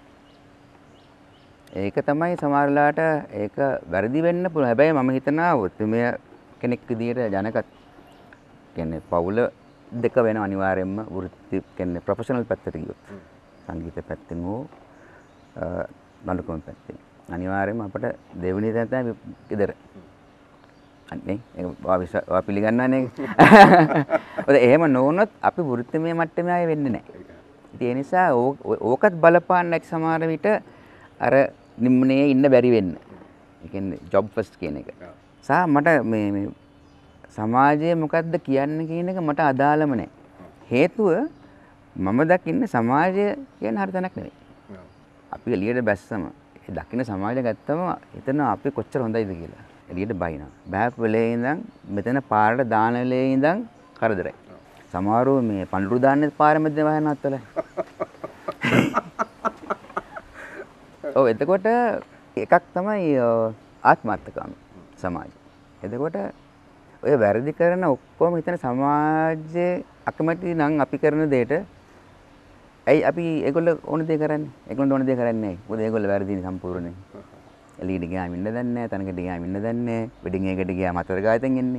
ඒක තමයි සමහරලාට ඒක වැරදි වෙන්න පුළුවන්. හැබැයි මම හිතනවා වෘත්තීය කෙනෙක් විදියට ජනකත් කියන්නේ පවුල දෙක වෙන අනිවාර්යයෙන්ම වෘත්ති කියන්නේ ප්‍රොෆෙෂනල් පැත්තට ගියොත්. සංගීත පැත්තෙන් හෝ නළුකම පැත්තෙන්. අනිවාර්යයෙන්ම අපිට දෙවෙනි තැන තමයි ගෙදර. අනේ ඒක පිළිගන්නවනේ. ඔය එහෙම නොවුනොත් අපි වෘත්තිමය මට්ටමේ ආයෙ වෙන්නේ නැහැ. ඒ නිසා ඕකත් බලපාන්න ඇති සමහර විට අර නිම්නයේ ඉන්න බැරි වෙන්න. ඒ කියන්නේ ජොබ් ෆස්ට් කියන එක. සා මට මේ සමාජයේ මොකද්ද කියන්නේ කියන එක මට අදාළම නැහැ. හේතුව මම දකින්නේ සමාජය කියන හරි තැනක් නෙවෙයි. අපි එළියට බැස්සම ඒ දකින්න සමාජය ගත්තම එතන අපි කොච්චර හොඳයිද කියලා. එළියට බයිනවා. බෑප් වෙලේ ඉඳන් මෙතන පාරට දාන වෙලේ ඉඳන් කරදරයි. සමහරව මේ පඳුරු දාන්නේ පාර මැද වහනවත් වල. ඔව් එතකොට එකක් තමයි ආත්මార్థකාමී සමාජය. එතකොට ඔය වැරදි කරන ඔක්කොම හිතන සමාජයේ අකමැති නම් අපි කරන දෙයට ඇයි අපි ඒගොල්ලෝ ඕන දේ කරන්නේ? ඒගොල්ලෝ ඕන දේ කරන්නේ නැහැ. මොකද ඒගොල්ලෝ වැරදිනේ සම්පූර්ණයෙන්. එළියට ගියාම ඉන්න දන්නේ නැහැ, තනකට ගියාම ඉන්න දන්නේ නැහැ, වෙඩින් එකකට ගියාම අතර ගාතෙන් එන්නේ.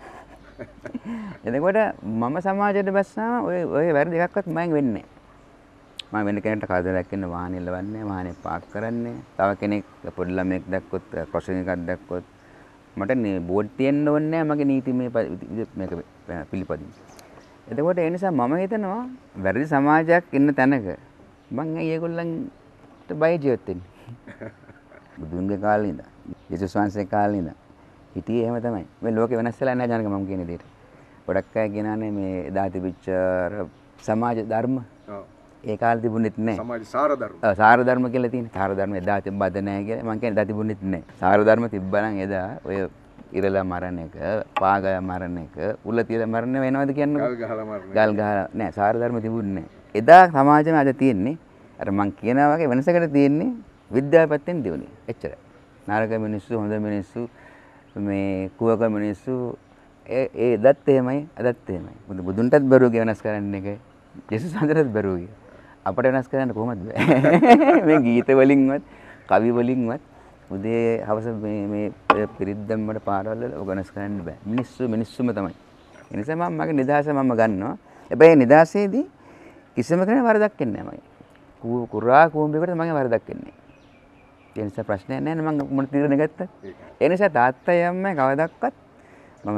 එතකොට මම සමාජයට බැස්සාම ඔය වැරදි එකක්වත් මම වෙන්නේ නැහැ. මම වෙන කෙනෙක්ට කවදාවත් ඉන්න වාහනේ ලවන්නේ, වාහනේ පාක් කරන්නේ. තව කෙනෙක් පොඩි ළමෙක් දැක්කොත්, ක්‍රොසින් එකක් දැක්කොත් මට නේ බෝඩ් තියෙන්න ඕනේ නැහැ මගේ නීතිමය මේක පිළිපදින්න. එතකොට ඒ නිසා මම හිතනවා වැරදි සමාජයක් ඉන්න තැනක මම ඒගොල්ලන්ට බය ජීවත් වෙන්නේ. බුදුන්ගේ කාලේ ඉඳන්, යේසුස් වහන්සේ කාලේ ඉඳන් හිටියේ එහෙම තමයි. මේ ලෝකේ වෙනස් වෙලා නැහැ ජනක මම කියන විදිහට. ගොඩක් අය කියනවානේ මේ එදා තිබිච්ච සමාජ ධර්ම. ඔව්. ඒ කාලේ තිබුණෙත් නැහැ. සමාජ සාර ධර්ම. සාර ධර්ම කියලා තියෙන. සාර ධර්ම එදා තිබ්බද නැහැ කියලා මම කියන්නේ එදා තිබුණෙත් නැහැ. සාර ධර්ම තිබ්බනම් එදා ඔය ඉරලා මරණ එක, පාගය මරණ එක, උල තියලා මරණ වෙනවද කියන්නේ? ගල් ගහලා මරණ. ගල් ගහලා නෑ සාර ධර්ම තිබුණේ නැහැ. එදා සමාජෙම අද තියෙන්නේ අර මං කියනවා වගේ වෙනසකට තියෙන්නේ විද්‍යාව පැත්තෙන් දියුනේ. එච්චරයි. නරක මිනිස්සු, හොඳ මිනිස්සු, මේ කුවක මිනිස්සු ඒ දත් එහෙමයි, අදත් එහෙමයි. බුදුන්ටත් බරුවගේ වෙනස් කරන්න එක, යේසුස් වහන්සේටත් බරුවගේ. අපට වෙනස් කරන්න කොහොමද බෑ? මේ ගීත වලින්වත්, කවි වලින්වත් උදේ හවස මේ පිරිත් දැම්මට පාරවල් වල වෙනස් කරන්න බෑ. මිනිස්සුම තමයි. ඒ නිසා මම මගේ නිදහස මම ගන්නවා. හැබැයි නිදහසේදී කිසිම කෙනෙක් වරදක් වෙන්නේ නැහැ මගේ. කුරා කූඹේකට මගේ වරදක් වෙන්නේ. ඒ නිසා ප්‍රශ්නයක් නැහැ නේ මම මොන තීරණ ගත්තත්. ඒ නිසා තාත්තයි අම්මයි කවදාවත් මම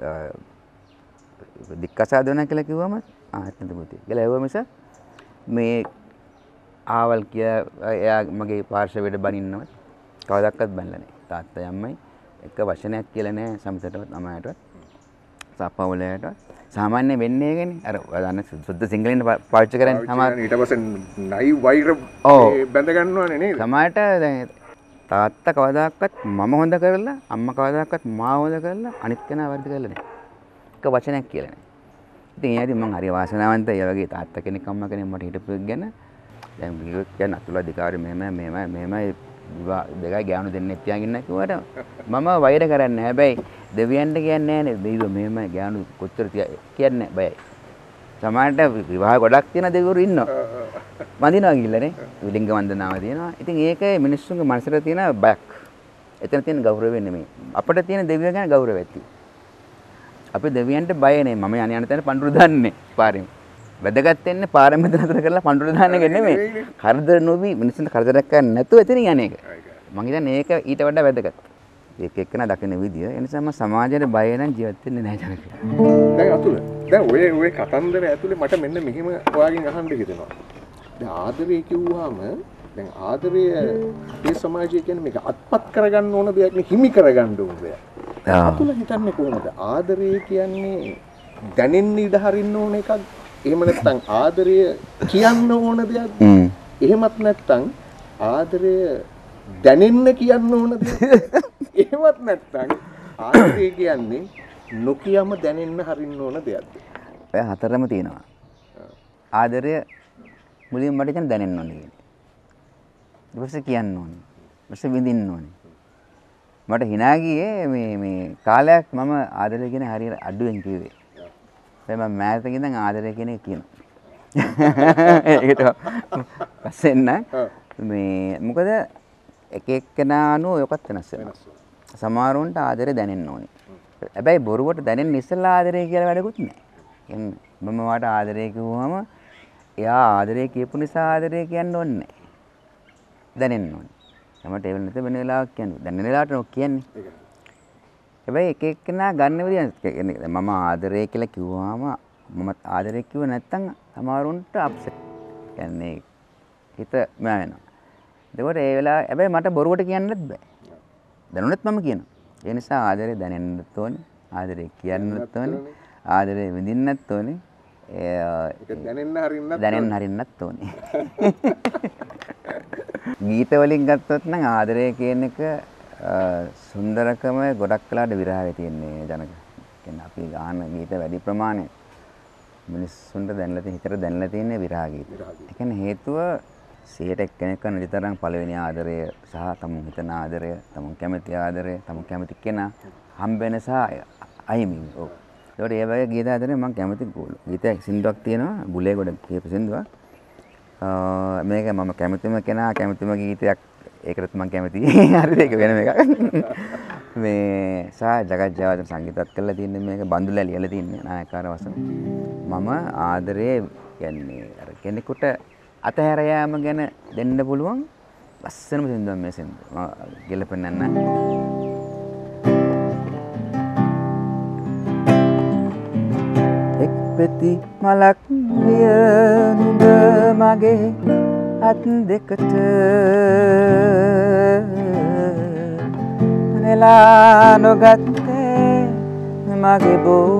දික්කසාද වෙනවා කියලා කිව්වම ආත්මද පුතේ. කියලා ඒව මිස මේ ආවල් කිය එයා මගේ පාර්ශවයට බනින්නවත් කවදාවත් බැලලා නැහැ. තාත්තා යම්මයි එක වචනයක් කියලා නෑ සමිතටවත් අමායටවත් සප්පවලයට සාමාන්‍ය වෙන්නේ ඒකනේ අර ඔයාලා සුද්ධ සිංහලෙන් පාවිච්චි කරන්නේ සමහර ඊට පස්සේ නයි වෛර බැඳ ගන්නවනේ නේද? සමහරට දැන් තාත්තා කවදාකවත් මම හොඳ කරලා අම්මා කවදාකවත් මාව හොඳ කරලා අනිත් කෙනා වර්ධ කරලා නෑ. එක වචනයක් කියලා නෑ. ඉතින් ඒ ඇයිද මම හරි වාසනාවන්තයි. ඒ වගේ තාත්තා කෙනෙක් අම්මා කෙනෙක් මට හිටපු එක ගැන දැන් මේක කියන අතුල අධිකාරී මෙහෙමයි දෙකයි ගෑනු දෙන්නෙක් තියාගෙන ඉන්න කිව්වට මම වෛර කරන්නේ නැහැ. හැබැයි දෙවියන්ට කියන්නේ නැහැ නේ. දෙවියෝ මෙහෙමයි ගෑනු කොච්චර කියන්නේ බයයි. සමහරට විවාහ ගොඩක් තියෙන දෙවිවරු ඉන්නවා. වඳිනවා ගිහිල්ලා නේ. ලිංග වන්දනාව තියෙනවා. ඉතින් ඒක මිනිස්සුන්ගේ මනසට තියෙන බයක්. එතන තියෙන ගෞරවය නෙමෙයි. අපිට තියෙන දෙවියෝ ගැන ගෞරවයක් තියෙනවා. අපි දෙවියන්ට බය නේ. මම යන තැන පඳුරු දාන්නේ පාරෙන්. වැදගත් වෙන්නේ පාරෙන් මෙතන නතර කරලා පඳුරු දාන්න එක නෙමෙයි. කරදර නොවි මිනිස්සුන්ට කරදරයක් කරන්නේ නැතුව එතන යන එක. මම හිතන්නේ ඒක ඊට වඩා වැදගත්. ඒක එක්කන දකින්න විදිය. ඒ නිසා මම සමාජයට බය නම් ජීවත් වෙන්නේ නැහැ ජනක. දැන් අතුල. දැන් ඔය කතන්දර ඇතුලේ මට මෙන්න මෙහිම ඔයාගෙන් අහන්න හිතෙනවා. දැන් ආදරය කිව්වහම දැන් ආදරය මේ සමාජයේ කියන්නේ මේක අත්පත් කරගන්න ඕන දෙයක් නේ හිමි කරගන්න ඕන දෙයක්. අතුල හිතන්නේ කොහොමද? ආදරය කියන්නේ දැනෙන්න ඉඩ හරින්න ඕන එකක්. එහෙම නැත්නම් ආදරය කියන්න ඕන දෙයක්ද? එහෙමත් නැත්නම් ආදරය දැනෙන්න කියන්න ඕන දෙයක්ද? එහෙමත් නැත්නම් ආදරය කියන්නේ නොකියම දැනෙන්න හරින්න ඕන දෙයක්ද? ඔය හතරම තියෙනවා. ආදරය මුලින්ම මට කියන දැනෙන්න ඕනේ කියන්නේ. ඊට පස්සේ කියන්න ඕනේ. ඊට පස්සේ විඳින්න ඕනේ. මට hina ගියේ මේ කාලයක් මම ආදරය කියන හරියට අඩුවෙන් කිව්වේ. මම මෑතක ඉඳන් ආදරය කියන එක කියනවා. ඒකට පස්සේ මේ මොකද එක එක්කෙනා අනුව ඔයකත් වෙනස් වෙනවා. සමහරවන්ට ආදරය දැනෙන්න ඕනේ. හැබැයි බොරුවට දැනෙන්න ඉස්සෙල්ලා ආදරය කියලා වැඩකුත් නැහැ. කියන්නේ මම වාට ආදරය කිව්වම එයා ආදරය කියපු නිසා ආදරය කියන්න ඕනේ නැහැ. දැනෙන්න ඕනේ. තමයි ඒ වෙලාවට වෙන වෙලාවක් කියන්නේ. දැනෙන වෙලාවට නෝ කියන්නේ. හැබැයි එක එක්කෙනා ගන්න විදිය මම ආදරය කියලා කිව්වම මම ආදරය කිව්ව නැත්තම් සමහරුන්ට අප්සෙට්. කියන්නේ හිත මෑ වෙනවා. ඒකට ඒ වෙලාව හැබැයි මට බොරුවට කියන්නත් බෑ. දැනුණත් මම කියනවා. ඒ නිසා ආදරය දැනෙන්නත් ඕනේ. ආදරය කියන්නත් ඕනේ. ආදරය විඳින්නත් ඕනේ. ඒක දැනෙන්න හරින්නත් ඕනේ. ගීත වලින් ගත්තොත් නම් ආදරය කියන එක සුන්දරකම ගොඩක් කලාට විරාගය තියෙන්නේ ජනක. කියන්නේ අපි ගාන ගීත වැඩි ප්‍රමාණයක් මිනිස්සුන්ට දැනලා තියෙන හිතට දැනලා තියෙන විරාගය. ඒ කියන්නේ හේතුව 100ට එක්කෙනෙක් කරන විතරක් පළවෙනි ආදරය සහ තමුන් හිතන ආදරය, තමුන් කැමති ආදරය, තමුන් කැමති කෙනා හම්බෙන සහ අයිමින්. ඔව්. ඒකට ඒ වගේ ගීත ආදරේ මම කැමති ගීතයක් සින්දුවක් තියෙනවා බුලේ ගොඩ කියපු සින්දුවක්. මේක මම කැමතිම කෙනා කැමතිම ගීතයක් ඒකටත් මම කැමතියි. හරිද ඒක වෙනම එකක්. මේ සා ජගත් ජයවර්ධන සංගීතවත් කරලා තින්නේ මේක බඳුලා ලියලා තින්නේ නායකාර වසන. මම ආදරේ කියන්නේ අර කෙනෙකුට අතහැර යාම ගැන දෙන්න පුළුවන් ලස්සනම සින්දුවක් මේ සින්දුව. මම ගෙලපෙන්නන්න. එක් පෙති මලක් විය නුඹ මගේ අත් දෙකට නෙලා නොගත්තේ මගේ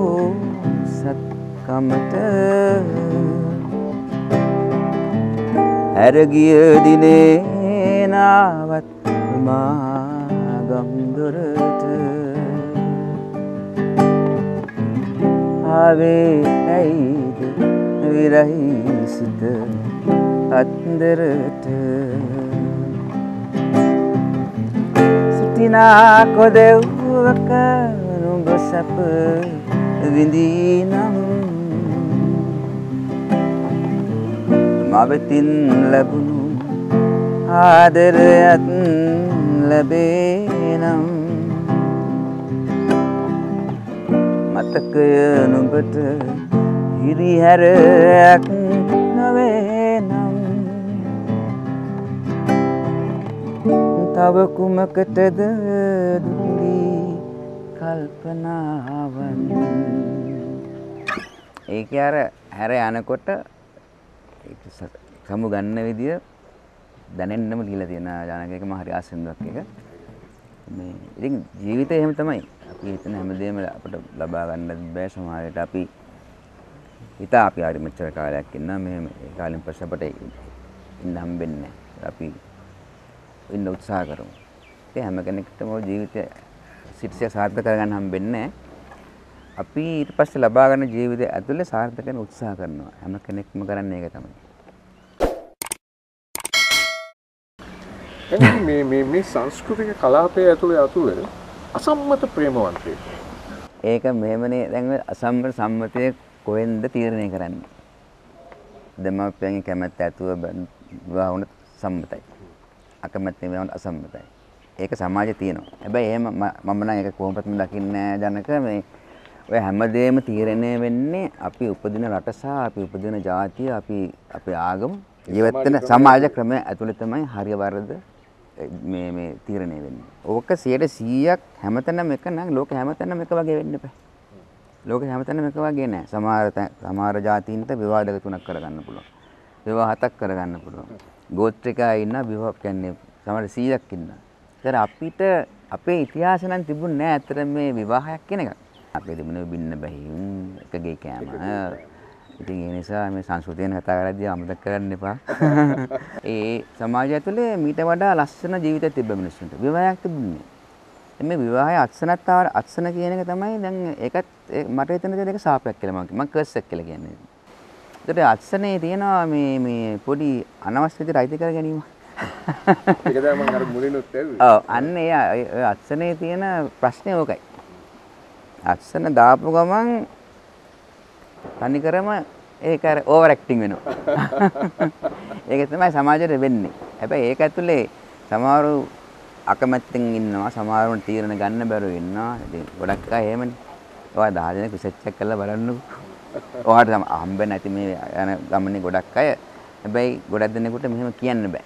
බෝසත්කමට ඇරගිය දිනේ නාවත් මාගම් දොරට ආවේ ඇයිද විරහි සිත අත්දරට සිටිනා කොදෙව්වක නුඹ සැප විඳිනම් මවෙතින් ලැබුණු ආදරයත් ලැබේනම් මතකය නුඹට හිරිහැරයක් නොවේනම් තව කුමකටද දුක්දී කල්පනාවන්. ඒක අර හැර යනකොට සමු ගන්න විදිය දැනෙන්නම දීලා තියෙන ජනක එක මම හරි ආසෙන්දුවක් එක. මේ ඉතින් ජීවිතේ එහෙම තමයි. අපි හිතන හැමදේම අපිට ලබා ගන්න බෑ සමහර විට අපි හිතා අපි හරි මෙච්චර කාලයක් ඉන්නා මෙහෙම ඒ කාලෙන් පස්සේ අපිට ඉන්න හම්බෙන්නේ නැහැ. අපි ඉන්න උත්සාහ කරමු. ඒ හැම කෙනෙකුටම ජීවිතය සිත්සිය සාර්ථක කරගන්න හම්බෙන්නේ නැහැ. අපි ඊට පස්සේ ලබා ගන්න ජීවිතය ඇතුලේ සාර්ථක වෙන්න උත්සාහ කරනවා. හැම කෙනෙක්ම කරන්නේ ඒක තමයි. මේ සංස්කෘතික කලාපයේ ඇතුලේ අසම්මත ප්‍රේමවන්තයෙක්. ඒක මෙහෙමනේ දැන් අසම්මත සම්මතයේ කොහෙන්ද තීරණය කරන්නේ? දෙමාපියන්ගේ කැමැත්ත ඇතුව විවාහ වුණත් සම්මතයි. අකමැත්තෙන් විවාහ වුණත් අසම්මතයි. ඒක සමාජයේ තියෙනවා. හැබැයි එහෙම මම නම් ඒක කොහොමදම දකින්නේ නැහැ ජනක මේ ඔය හැමදේම තීරණය වෙන්නේ අපි උපදින රට සහ අපි උපදින ජාතිය අපි අපේ ආගම ජීවත් වෙන සමාජ ක්‍රමය ඇතුළේ තමයි හරිය වරද මේ තීරණය වෙන්නේ. ඕක 100%ක් හැමතැනම එක නම් ලෝක හැමතැනම එක වගේ වෙන්න බෑ. ලෝක හැමතැනම එක වගේ නෑ. සමහර ජාතීන්ට විවාහ දෙක තුනක් කරගන්න පුළුවන්. විවාහ හතක් කරගන්න පුළුවන්. ගෝත්‍රිකා ඉන්න විවාහ කියන්නේ සමහර 100ක් ඉන්න. ඒතර අපිට අපේ ඉතිහාසය නම් තිබුණ නෑ අතර මේ විවාහයක් කියන එක. අපේ තිබුණේ බින්න බැහිම් එකගේ කෑම. ඉතින් ඒ නිසා මේ සංස්කෘතියන කතා කරද්දී අමතක කරන්න එපා. ඒ සමාජය ඇතුලේ මීට වඩා ලස්සන ජීවිතයක් තිබ්බ මිනිස්සුන්ට. විවාහයක් තිබුණේ. මේ විවාහය අත්සන කියන එක තමයි දැන් ඒකත් මට හිතෙන දේ දෙක සාපයක් කියලා මම කර්ස් එක කියලා කියන්නේ. ඒකට අත්සනේ තියෙනවා මේ පොඩි අනවශ්‍ය විදිහට අයිති කර ගැනීම. ඒක තමයි මම අර මුලිනුත් ඇහුවේ. ඔව් අන්න ඒ අත්සනේ තියෙන ප්‍රශ්නේ ඕකයි. අත්සන දාපු ගමන් තනිකරම ඒක අර ඕවර් ඇක්ටිං වෙනවා. ඒක තමයි සමාජයට වෙන්නේ. හැබැයි ඒක ඇතුලේ සමහරු අකමැත්තෙන් ඉන්නවා, සමහරුන් තීරණ ගන්න බැරුව ඉන්නවා. ඉතින් ගොඩක් අය එහෙමනේ. ඔයා 10 දෙනෙක් රිසර්ච් එක කරලා බලන්නකෝ. ඔයාට හම්බෙන්නේ නැති මේ යන ගමනේ ගොඩක් අය. හැබැයි ගොඩක් දෙනෙකුට මෙහෙම කියන්න බෑ.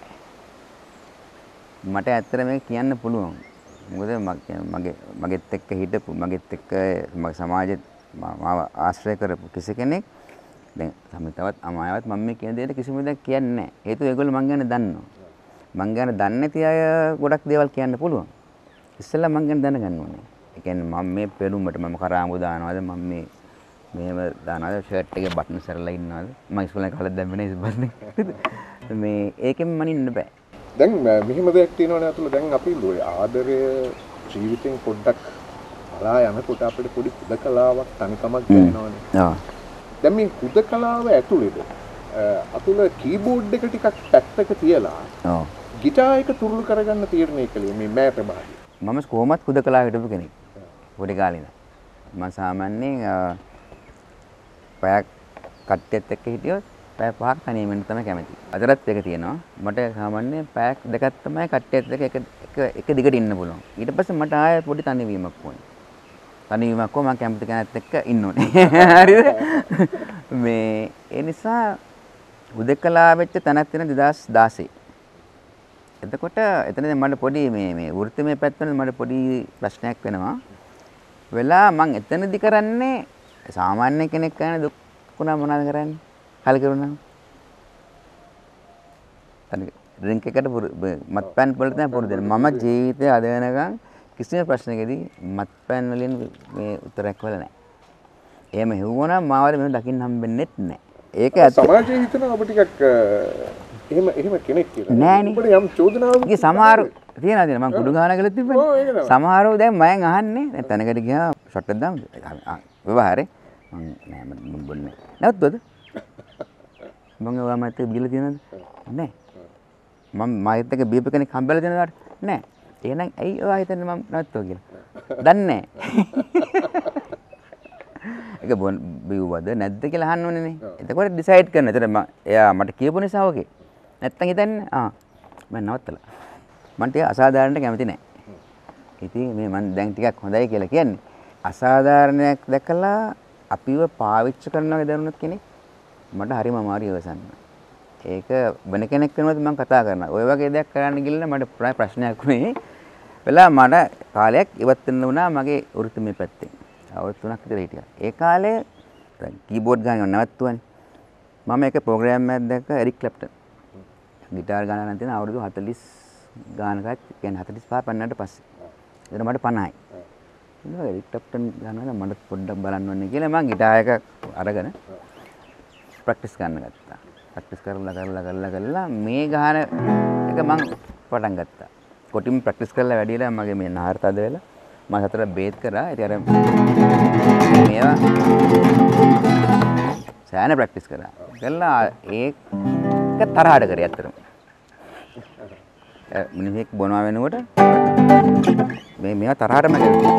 මට ඇත්තට මේක කියන්න පුළුවන්. මොකද මගෙත් එක්ක හිටපු මගෙත් එක්ක මගේ සමාජෙත් මාව ආශ්‍රය කරපු කිසි කෙනෙක් දැන් සමිතවත් අමායවත් මම මේ කියන දෙයට කිසිම දෙයක් කියන්නේ නැහැ. හේතුව ඒගොල්ලෝ මං ගැන දන්නවා. මං ගැන දන්නේ නැති අය ගොඩක් දේවල් කියන්න පුළුවන්. ඉස්සෙල්ලා මං ගැන දැනගන්න ඕනේ. ඒ කියන්නේ මම මේ පෙරුමට මම කරාඹු දානවාද මම මේ මෙහෙම දානවාද ෂර්ට් එකේ බටන් සරලා ඉන්නවාද මම ඉස්කෝලේ කාලේ දැම්මේ නේද බටන් මේ ඒකෙන් මනින්න බෑ. දැන් මෙහෙම දෙයක් තියෙනවනේ අතුල දැන් අපි ආදරය ජීවිතෙන් පොඩ්ඩක් බලා යනකොට අපිට පොඩි හුදකලාවක් තනිකමක් දැනෙනවනේ. ඔව්. දැන් මේ හුදකලාව ඇතුළේද අතුල කීබෝඩ් එක ටිකක් පැත්තක තියලා ඔව්. ගිටාර් එක තුරුළු කරගන්න තීරණය කළේ මේ මෑත භාගය. මම කොහොමත් හුදකලා හිටපු කෙනෙක්. පොඩි කාලේ ඉඳන්. මම සාමාන්‍යයෙන් පැයක් කට්ටියත් එක්ක හිටියොත් පැය 5ක් තනියම ඉන්න තමයි කැමති. අදටත් ඒක තියෙනවා. මට සාමාන්‍යයෙන් පැයක් දෙකක් තමයි කට්ටියත් එක්ක එක දිගට ඉන්න පුළුවන්. ඊට පස්සේ මට ආයෙ පොඩි තනිවීමක් ඕනේ. තනිවීමක් කොහොම මම කැමති කෙනෙක් එක්ක ඉන්න ඕනේ. හරිද? මේ ඒ නිසා හුදකලා වෙච්ච තැනක් තියෙන 2016. එතකොට එතනදී මට පොඩි මේ වෘත්තිමය පැත්තෙන් මට පොඩි ප්‍රශ්නයක් වෙනවා. වෙලා මම එතනදී කරන්නේ සාමාන්‍ය කෙනෙක් කරන දුක් වුණා මොනවද කරන්නේ? කල් කරුණා. තනි ඩ්‍රින්ක් එකට මත්පැන් වලට තමයි පුරුදු වෙන්නේ. මම ජීවිතේ අද වෙනකන් කිසිම ප්‍රශ්නයකදී මත්පැන් වලින් මේ උත්තරයක් වෙලා නැහැ. එහෙම හෙව්වනම් මාවල මෙහෙම දකින්න හම්බෙන්නේ නැහැ. ඒක සමාජයේ හිතනවා ඔබ ටිකක් එහෙම කෙනෙක් කියලා. නෑනේ. ඔබට යම් චෝදනාවක් ඉතින් සමහරු තියනවා මම කුඩු ගහන ගලත් තිබ්බනේ. සමහරව දැන් මයෙන් අහන්නේ දැන් තැනකට ගියා ෂොට් එකක් දාමු. විවාහරේ මම නෑ මම බොන්නේ. නැවතුද? මම ඔයා මට බිල තියනද? නෑ. මම මාත් එක්ක බීප කෙනෙක් හම්බෙලා දෙනවාට නෑ. එහෙනම් ඇයි ඔයා හිතන්නේ මම නැවතුවා කියලා? දන්නේ නෑ. ඒක බිව්වද නැද්ද කියලා අහන්න ඕනේ නේ. එතකොට ඩිසයිඩ් කරන්න. එතන එයා මට කියපු නිසා ඔකේ. නැත්තම් හිතන්නේ මම නවත්තලා. මම ටික අසාධාරණට කැමති නැහැ. ඉතින් මේ මම දැන් ටිකක් හොඳයි කියලා කියන්නේ. අසාධාරණයක් දැකලා අපිව පාවිච්චි කරනවා දැනුණත් කෙනෙක් මට හරිම අමාරුයි ඉවසන්න. ඒක වෙන කෙනෙක් වෙනවත් මම කතා කරනවා. ඔය වගේ දෙයක් කරන්න ගිහලා මට ප්‍රශ්නයක් වුණේ. වෙලා මට කාලයක් ඉවත් වෙන්න වුණා මගේ වෘත්තිමය පැත්තෙන්. අවුරුදු 3ක් විතර හිටියා. ඒ කාලේ කීබෝඩ් ගාන නවත්තුවනේ. මම එක ප්‍රෝග්‍රෑම් එකක් දැක්ක එරික් ක්ලැප්ටන්. ගිටාර් ගානක් නම් තියෙන අවුරුදු 40 ගානකට කියන්නේ 45 පන්නකට පස්සේ. එතන මට 50යි. ඉතින් රිට්ටප්ටන් ගන්නවා මට පොඩ්ඩක් බලන්න ඕනේ කියලා මම ගිටාර් එක අරගෙන ප්‍රැක්ටිස් කරන්න ගත්තා. ප්‍රැක්ටිස් කරලා මේ ගාන එක මම පටන් ගත්තා. කොටිම ප්‍රැක්ටිස් කරලා වැඩිලා මගේ මේ නාර තද වෙලා මම හතර බේත් කරා. ඉතින් අර මේවා සෑහෙන ප්‍රැක්ටිස් කරා. කළා ඒක තරහට කරේ ඇත්තටම. මිනිහෙක් බොනවා වෙනකොට මේවා තරහටම කරේ.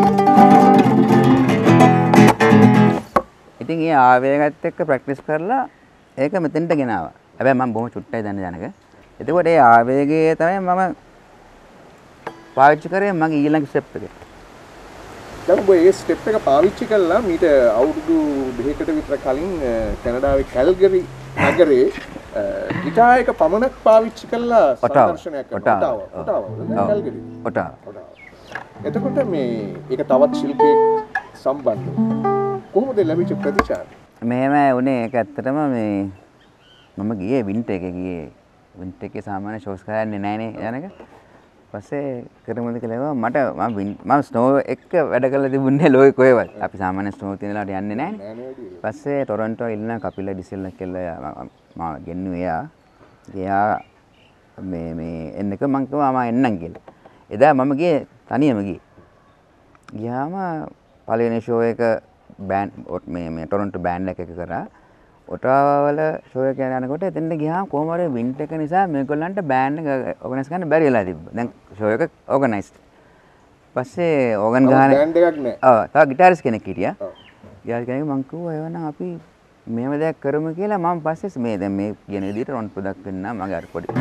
ඉතින් ඒ ආවේගයත් එක්ක ප්‍රැක්ටිස් කරලා ඒක මෙතෙන්ට ගෙනාවා. හැබැයි මම බොහොම චුට්ටයි දන්නේ දැනක. එතකොට ඒ ආවේගය තමයි මම පාවිච්චි කරේ මගේ ඊළඟ ස්ටෙප් එක. දැන් ඔබ ඒ ස්ටෙප් එක පාවිච්චි කළා මීට අවුරුදු දෙකකට විතර කලින් කැනඩාවේ කැල්ගරි නගරේ ගිටාර් එක පමණක් පාවිච්චි කළා සංදර්ශනයක් කරනවා. ඔටාව. එතකොට මේ ඒක තවත් ශිල්පියෙක් සම්බන්ධව කොහොමද ලැබිච්ච ප්‍රතිචාර? මෙහෙම වුණේ ඒක ඇත්තටම මේ මම ගියේ වින්ටර් එකේ ගියේ. වින්ටර් එකේ සාමාන්‍ය ෂෝස් කරන්නේ නැහනේ යනක. පස්සේ කරමුද කියලා මට මම ස්නෝ එක වැඩ කරලා තිබුණේ ලෝයි කොහෙවත්. අපි සාමාන්‍ය ස්නෝ තියෙන ලාට යන්නේ නැහනේ. පස්සේ ටොරන්ටෝ ඉන්න කපිල ඩිසෙල්ලා කියලා මම ගෙන්නුවේ එයා මේ එන්නක මං කිව්වා මම එන්නම් කියලා. එදා මම ගියේ තනියම ගියේ. ගියාම පළවෙනි ෂෝ එක බෑන්ඩ් මේ ටොරන්ටෝ බෑන්ඩ් එක කරා. ඔටාවල ෂෝ එක යනකොට එතෙන්ට ගියාම කොහොම හරි වින්ටර් එක නිසා මේගොල්ලන්ට බෑන්ඩ් එක ඕගනයිස් කරන්න බැරි වෙලා තිබ්බා. දැන් ෂෝ එක ඕගනයිස්ඩ්. පස්සේ ඕගන් ගහන බෑන්ඩ් එකක් නැහැ. ඔව් තව ගිටාරිස් කෙනෙක් හිටියා. ගිටාරිස් කෙනෙක් මං කිව්වා එවනම් අපි මේව දෙයක් කරමු කියලා මම පස්සේ මේ දැන් මේ කියන විදිහට රොන් පොදක් වෙන්න මගේ අර පොඩි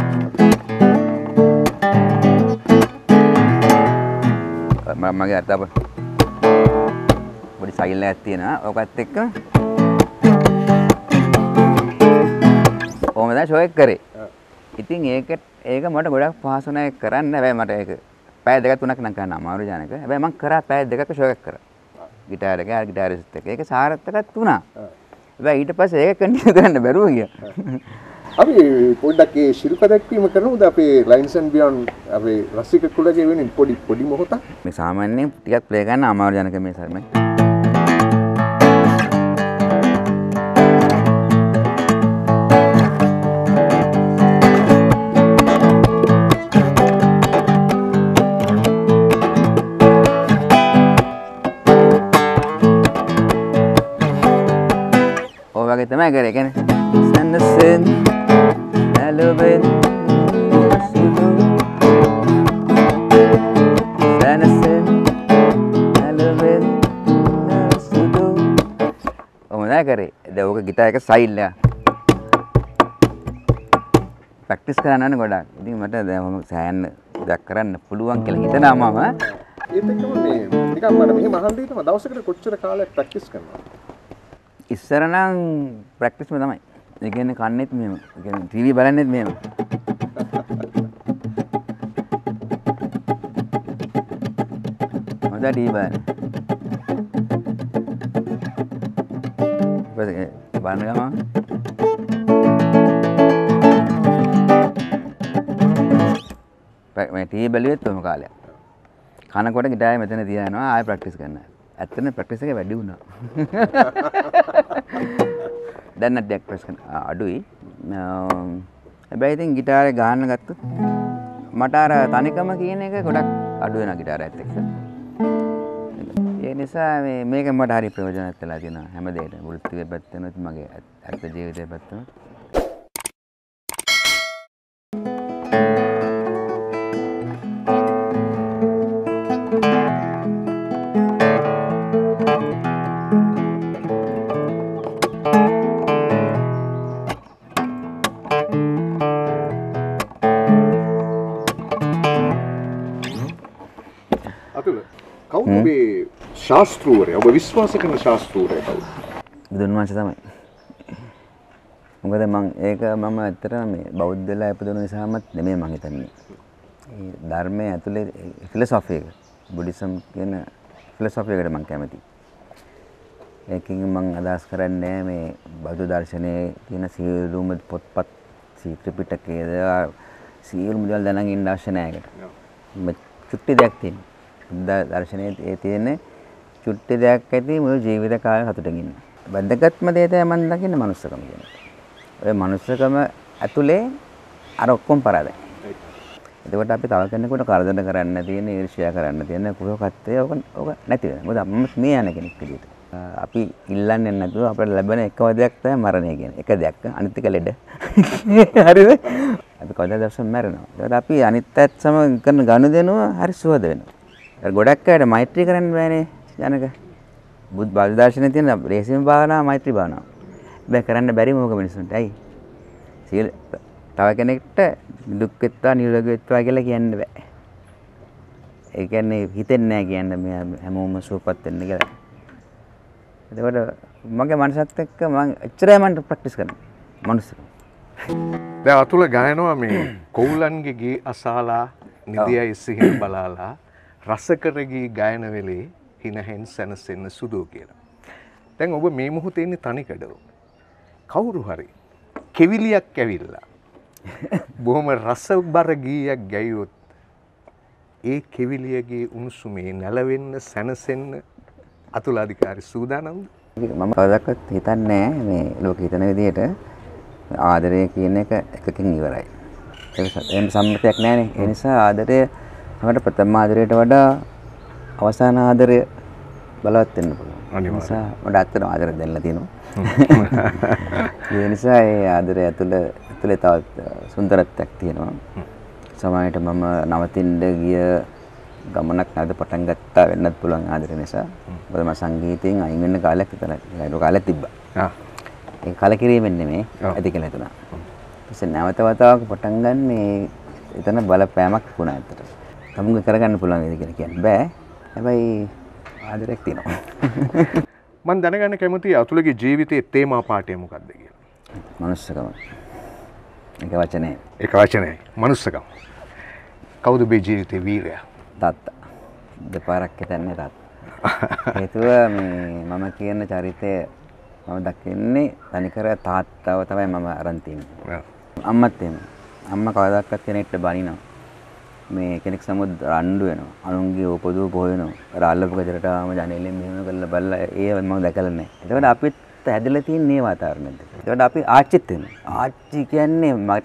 මගේ අර තව පොඩි සයිල් එකක් තියෙනවා. ඕකත් එක්ක කොහොමද ෂෝ එක කරේ. ඉතින් ඒක මට ගොඩක් පහසු නැහැ කරන්න. හැබැයි මට ඒක පැය දෙකක් තුනක් නම් කරන්න අමාරු ජනක. හැබැයි මම කරා පැය දෙකක් ෂෝ එකක් කරා. ගිටාර් එක ගිටාරිස්ට් එක. ඒක සාර්ථකත් වුණා. හැබැයි ඊට පස්සේ ඒක කන්ටිනියු කරන්න බැරුව ගියා. අපි පොඩ්ඩක් ඒ ශිල්ප දැක්වීම කරමුද අපේ ලයින්ස් ඇන්ඩ් බියොන්ඩ් අපේ රසික කුලගේ වෙනින් පොඩි මොහොතක්. මේ සාමාන්‍යයෙන් ටිකක් ප්ලේ කරන්න අමාරු ජනක මේ සර්මයි. ඔය වගේ තමයි කරේ කියන්නේ. සන්නසෙන් ඇලවෙන් සුදු සන්නසෙන් ඇලවෙන් සුදු ඔමනා කරේ. දැන් ඕක ගිටාර් එක සයිල් එක ප්‍රැක්ටිස් කරන්න ඕනේ ගොඩක්. ඉතින් මට දැන් මම සෑහෙන දෙයක් කරන්න පුළුවන් කියලා හිතනවා මම. ඒත් එක්කම මේ නිකන් මට මෙහෙම අහන්න හිතෙනවා දවසකට කොච්චර කාලයක් ප්‍රැක්ටිස් කරනවද? ඉස්සර නම් ප්‍රැක්ටිස්ම තමයි. ඒ කියන්නේ කන්නේත් මෙහෙම. ඒ කියන්නේ ටීවී බලන්නෙත් මෙහෙම. මම ටීවී බලන්නේ. බලන ගමන් මේ ටීවී බැලුවෙත් කොහොම කාලයක්. කනකොට ගිටාරය මෙතන තියනවා ආයෙ ප්‍රැක්ටිස් කරනවා. ඇත්තටම ප්‍රැක්ටිස් එක වැඩි වුණා. දැන් නම් ඩෙක් ප්‍රෙස් අඩුයි. හැබැයි ඉතින් ගිටාරේ ගහන්න ගත්තොත් මට අර තනිකම කියන එක ගොඩක් අඩු වෙනවා ගිටාරයත් එක්ක. ඒ නිසා මේක මට හරි ප්‍රයෝජනවත් වෙලා තියෙනවා හැම දෙයකටම. වෘත්තියේ පැත්තෙනුත් මගේ ඇත්ත ජීවිතයේ පැත්තෙනුත්. කවුද මේ ශාස්ත්‍රූවරයා? ඔබ විශ්වාස කරන ශාස්ත්‍රූවරයා කවුද? බුදුන් වහන්සේ තමයි. මොකද මම ඇත්තටම මේ බෞද්ධ වෙලා ඉපදුණු නිසාමත් නෙමෙයි මම හිතන්නේ. මේ ධර්මයේ ඇතුලේ ෆිලොසොෆි එක, බුද්දිසම් කියන ෆිලොසොෆි එකට මම කැමතියි. ඒකෙන් මම අදහස් කරන්නේ මේ බෞද්ධ දර්ශනයේ තියෙන සියලුම පොත්පත් ත්‍රිපිටකයේද සියලුම දේවල් දැනගෙන ඉන්න අවශ්‍ය නැහැ ඒකට. චුට්ටි දෙයක් තියෙනවා. බුද්ධ දර්ශනයේ ඒ තියෙන්නේ චුට්ටි දෙයක් ඇති මුළු ජීවිත කාලය සතුටින් ඉන්න. වැදගත්ම දේ තමයි මම දකින්නේ මනුස්සකම කියන එක. ඔය මනුස්සකම ඇතුලේ අර ඔක්කොම පරාදයි. එතකොට අපි තව කෙනෙකුට කරදර කරන්න තියෙන, ඊර්ෂ්‍යා කරන්න තියෙන කුහකත්වය ඕක නැති වෙනවා. මොකද මම මේ යන කෙනෙක් විදියට. අපි ඉල්ලන්නේ නැතුව අපිට ලැබෙන එකම දෙයක් තමයි මරණය කියන්නේ. එක දෙයක් අනිත් එක ලෙඩ. හරිද? අපි කවදා දවසක් මැරෙනවා. ඒකට අපි අනිත් අයත් සමග කරන ගනුදෙනුව හරි සුවද වෙනවා. ගොඩක් අයට මෛත්‍රී කරන්න බෑනේ ජනක. බුද්ධ බාල දර්ශනයේ තියෙන රේසීම භාවනාව මෛත්‍රී භාවනාව. බෑ කරන්න බැරි මොකද මිනිස්සුන්ට. ඇයි? සීල තව කෙනෙක්ට දුක් වෙත්වා නිරෝගී වෙත්වා කියලා කියන්න බෑ. ඒ කියන්නේ හිතෙන්නේ නැහැ කියන්නේ මේ හැමෝම සුවපත් වෙන්න කියලා. එතකොට මගේ මනසත් එක්ක මම එච්චරයි මම ප්‍රැක්ටිස් කරනවා. මනුස්සකම. දැන් අතුල ගායනවා මේ කොවුලන්ගේ ගේ අසාලා නිදියයි සිහින බලාලා රසකරගේ ගායන වෙලේ හිනහෙන් සැනසෙන්න සුදෝ කියලා. දැන් ඔබ මේ මොහොතේ ඉන්නේ තනිකඩව. කවුරු හරි කෙවිලියක් ඇවිල්ලා බොහොම රසබර ගීයක් ගැයුවොත් ඒ කෙවිලියගේ උණුසුමේ නැලවෙන්න සැනසෙන්න අතුලාධිකාරී සූදානම්ද? මම කවදාවත් හිතන්නේ මේ ලෝකෙ හිතන විදිහට ආදරය කියන එක එකකින් ඉවරයි. ඒක සම්මතයක් නැහැනේ. ඒ නිසා ආදරය අපිට ප්‍රථම ආදරයට වඩා අවසාන ආදරය බලවත් වෙන්න පුළුවන්. ඒ නිසා මට ඇත්තටම ආදරය දෙන්න තියෙනවා. ඒ නිසා ඒ ආදරය ඇතුලේ තවත් සුන්දරත්වයක් තියෙනවා. සමහරවිට මම නවතින්න ගිය ගමනක් නැවත පටන් ගත්තා වෙන්නත් පුළුවන් ආදරය නිසා. මොකද මම සංගීතයෙන් අයින් වෙන්න කාලයක් විතර ඒක කාලයක් තිබ්බා. ඒ කලකිරීමෙන් නෙමෙයි ඇති කියලා හිතුණා. ඊපස්සේ නැවත වතාවක් පටන් ගන්න මේ එතන බලපෑමක් වුණා ඇත්තට. තමුන්ගේ කරගන්න පුළුවන් වේද කියලා කියන්න බෑ. හැබැයි ආදරයක් තියෙනවා. මම දැනගන්න කැමතියි අතුලගේ ජීවිතයේ තේමා පාඨය මොකක්ද කියලා. මනුස්සකම. ඒක වචනේ. ඒක වචනේ. මනුස්සකම. කවුද මේ ජීවිතේ වීරයා? තාත්තා. දෙපාරක් හිටන්නේ තාත්තා. හේතුව මම කියන චරිතය මම දකින්නේ තනිකර තාත්තව තමයි මම අරන් තින්නේ. අම්මත් එහෙම. අම්මා කවදාවත් කෙනෙක්ට බනිනවා. මේ කෙනෙක් සමුද රණ්ඩු වෙනවා. අනුන්ගේ උපදව පොයනවා. අර අල්ලපු ගෙදරට ආවම ජනේලෙන් මෙහෙම කරලා බලලා ඒ මම දැකලා නැහැ. ඒකට අපිත් හැදලා තියෙන මේ වාතාවරණයද. ඒකට අපි ආච්චිත් වෙනවා. ආච්චි කියන්නේ මට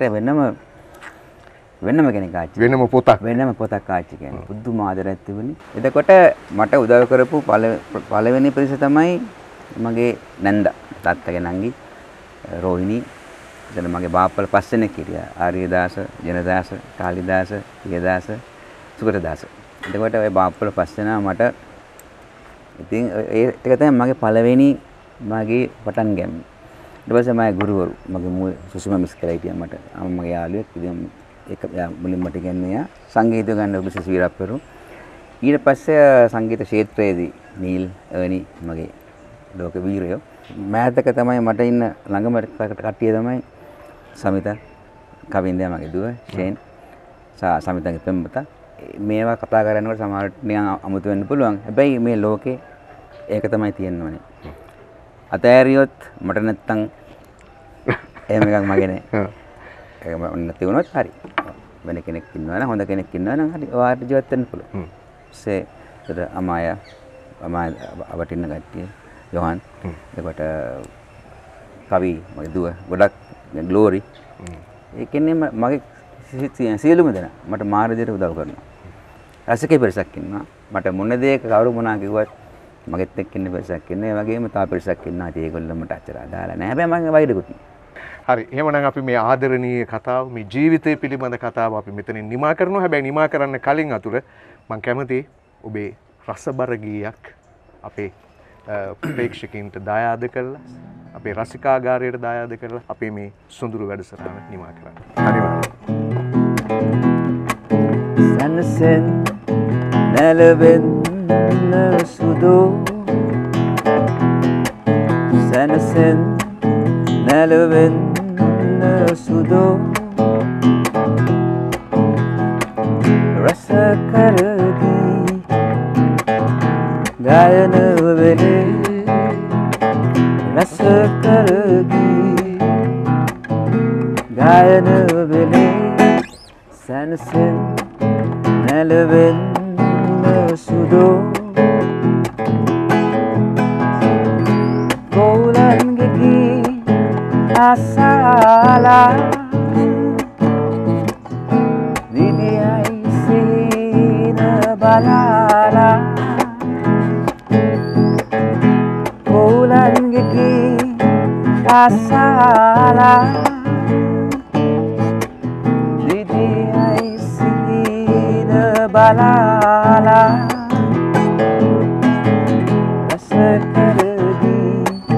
වෙනම කෙනෙක් ආච්චි. වෙනම පොතක් ආච්චි කියන්නේ. පුදුම ආදරයක් තිබුණේ. එතකොට මට උදව් කරපු පළවෙනි පිරිස තමයි මගේ නැන්දා. තාත්තගේ නංගි රෝහිණී. එතන මගේ බාප්පලා පස් දෙනෙක් හිටියා. ආර්යදාස, ජනදාස, කාලිදාස, පියදාස, සුගතදාස. එතකොට ඔය බාප්පලා පස් දෙනා මට ඉතින් ඒක තමයි මගේ පළවෙනි මගේ පටන් ගැනීම. ඊට පස්සේ මගේ ගුරුවරු මගේ සුසුම මිස් කරලා හිටියා මට. මගේ යාළුවෙක් ඉතින් ඒක මුලින්ම මට කියන්නේ සංගීත ගන්න ඔබසස් වීරප්පරු. ඊට පස්සේ සංගීත ක්ෂේත්‍රයේදී නීල් අනි මගේ ලෝක වීරයෝ. මෑතක තමයි මට ඉන්න ළඟම කට්ටිය තමයි සමිත කවින්දයා මගේ දුව ෂේන් සමිතගේ පෙම්වතා. මේවා කතා කරනකොට සමහරට නිකන් අමුතු වෙන්න පුළුවන්. හැබැයි මේ ලෝකේ ඒක තමයි තියෙන්නේ. අතෑරියොත් මට නැත්තම් එහෙම එකක් මගේ නෑ. ඒක නැති වුණොත් හරි. වෙන කෙනෙක් ඉන්නවා නම් හොඳ කෙනෙක් ඉන්නවා නම් හරි ඔයාට ජීවත් වෙන්න පුළුවන්. ඒතර අමාය අවටින්න කට්ටිය යොහන් එතකොට කවි මගේ දුව ගොඩක් ග්ලෝරි ඒ කියන්නේ මගේ සියලුම දෙනා මට මාර දෙයට උදව් කරනවා. රසිකේ පිරිසක් ඉන්නවා. මට මොන දෙයක කවුරු මොනවා කිව්වත් මගෙත් එක්ක ඉන්න පිරිසක් ඉන්නවා. ඒ වගේම තව පිරිසක් ඉන්නවා. ඒගොල්ලෝ මට අච්චර අදාළ නැහැ. හැබැයි මම වෛරකුත් නෑ. හරි. එහෙමනම් අපි මේ ආදරණීය කතාව, මේ ජීවිතය පිළිබඳ කතාව අපි මෙතනින් නිමා කරනවා. හැබැයි නිමා කරන්න කලින් අතුල මම කැමතියි ඔබේ රසබර ගීයක් අපේ ප්‍රේක්ෂකයන්ට දායාද කරලා අපේ රසිකාගාරයට දායාද කරලා අපේ මේ සොඳුරු වැඩසටහන නිමා කරන්න. හරිද? සනසෙන් නැලවෙන්න සුදෝ සනසෙන් නැලවෙන්න සුදෝ රස කරගී ගායන වෙලේ රස කරගී ගායන වෙලේ සනසෙන් නැලවෙන්න සුදු ගෝලන්ගේ ගී අසාලා විදියයි සීන බලාලා ගෝලන්ගේ ගී අසාලා විදියයි සීන බලාලා රස කරදී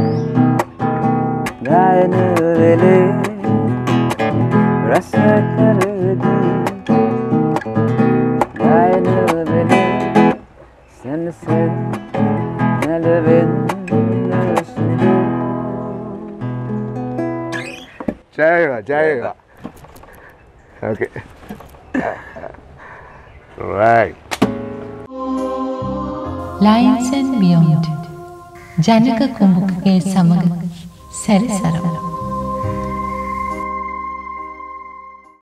ගායන වෙලේ රස කරදී ගායන වෙලේ සැනසෙන් නැලවෙන්න සුදු ජයවා okay right Lions and Beyond ජනක කුඹුකගේ සමග සැරිසරමු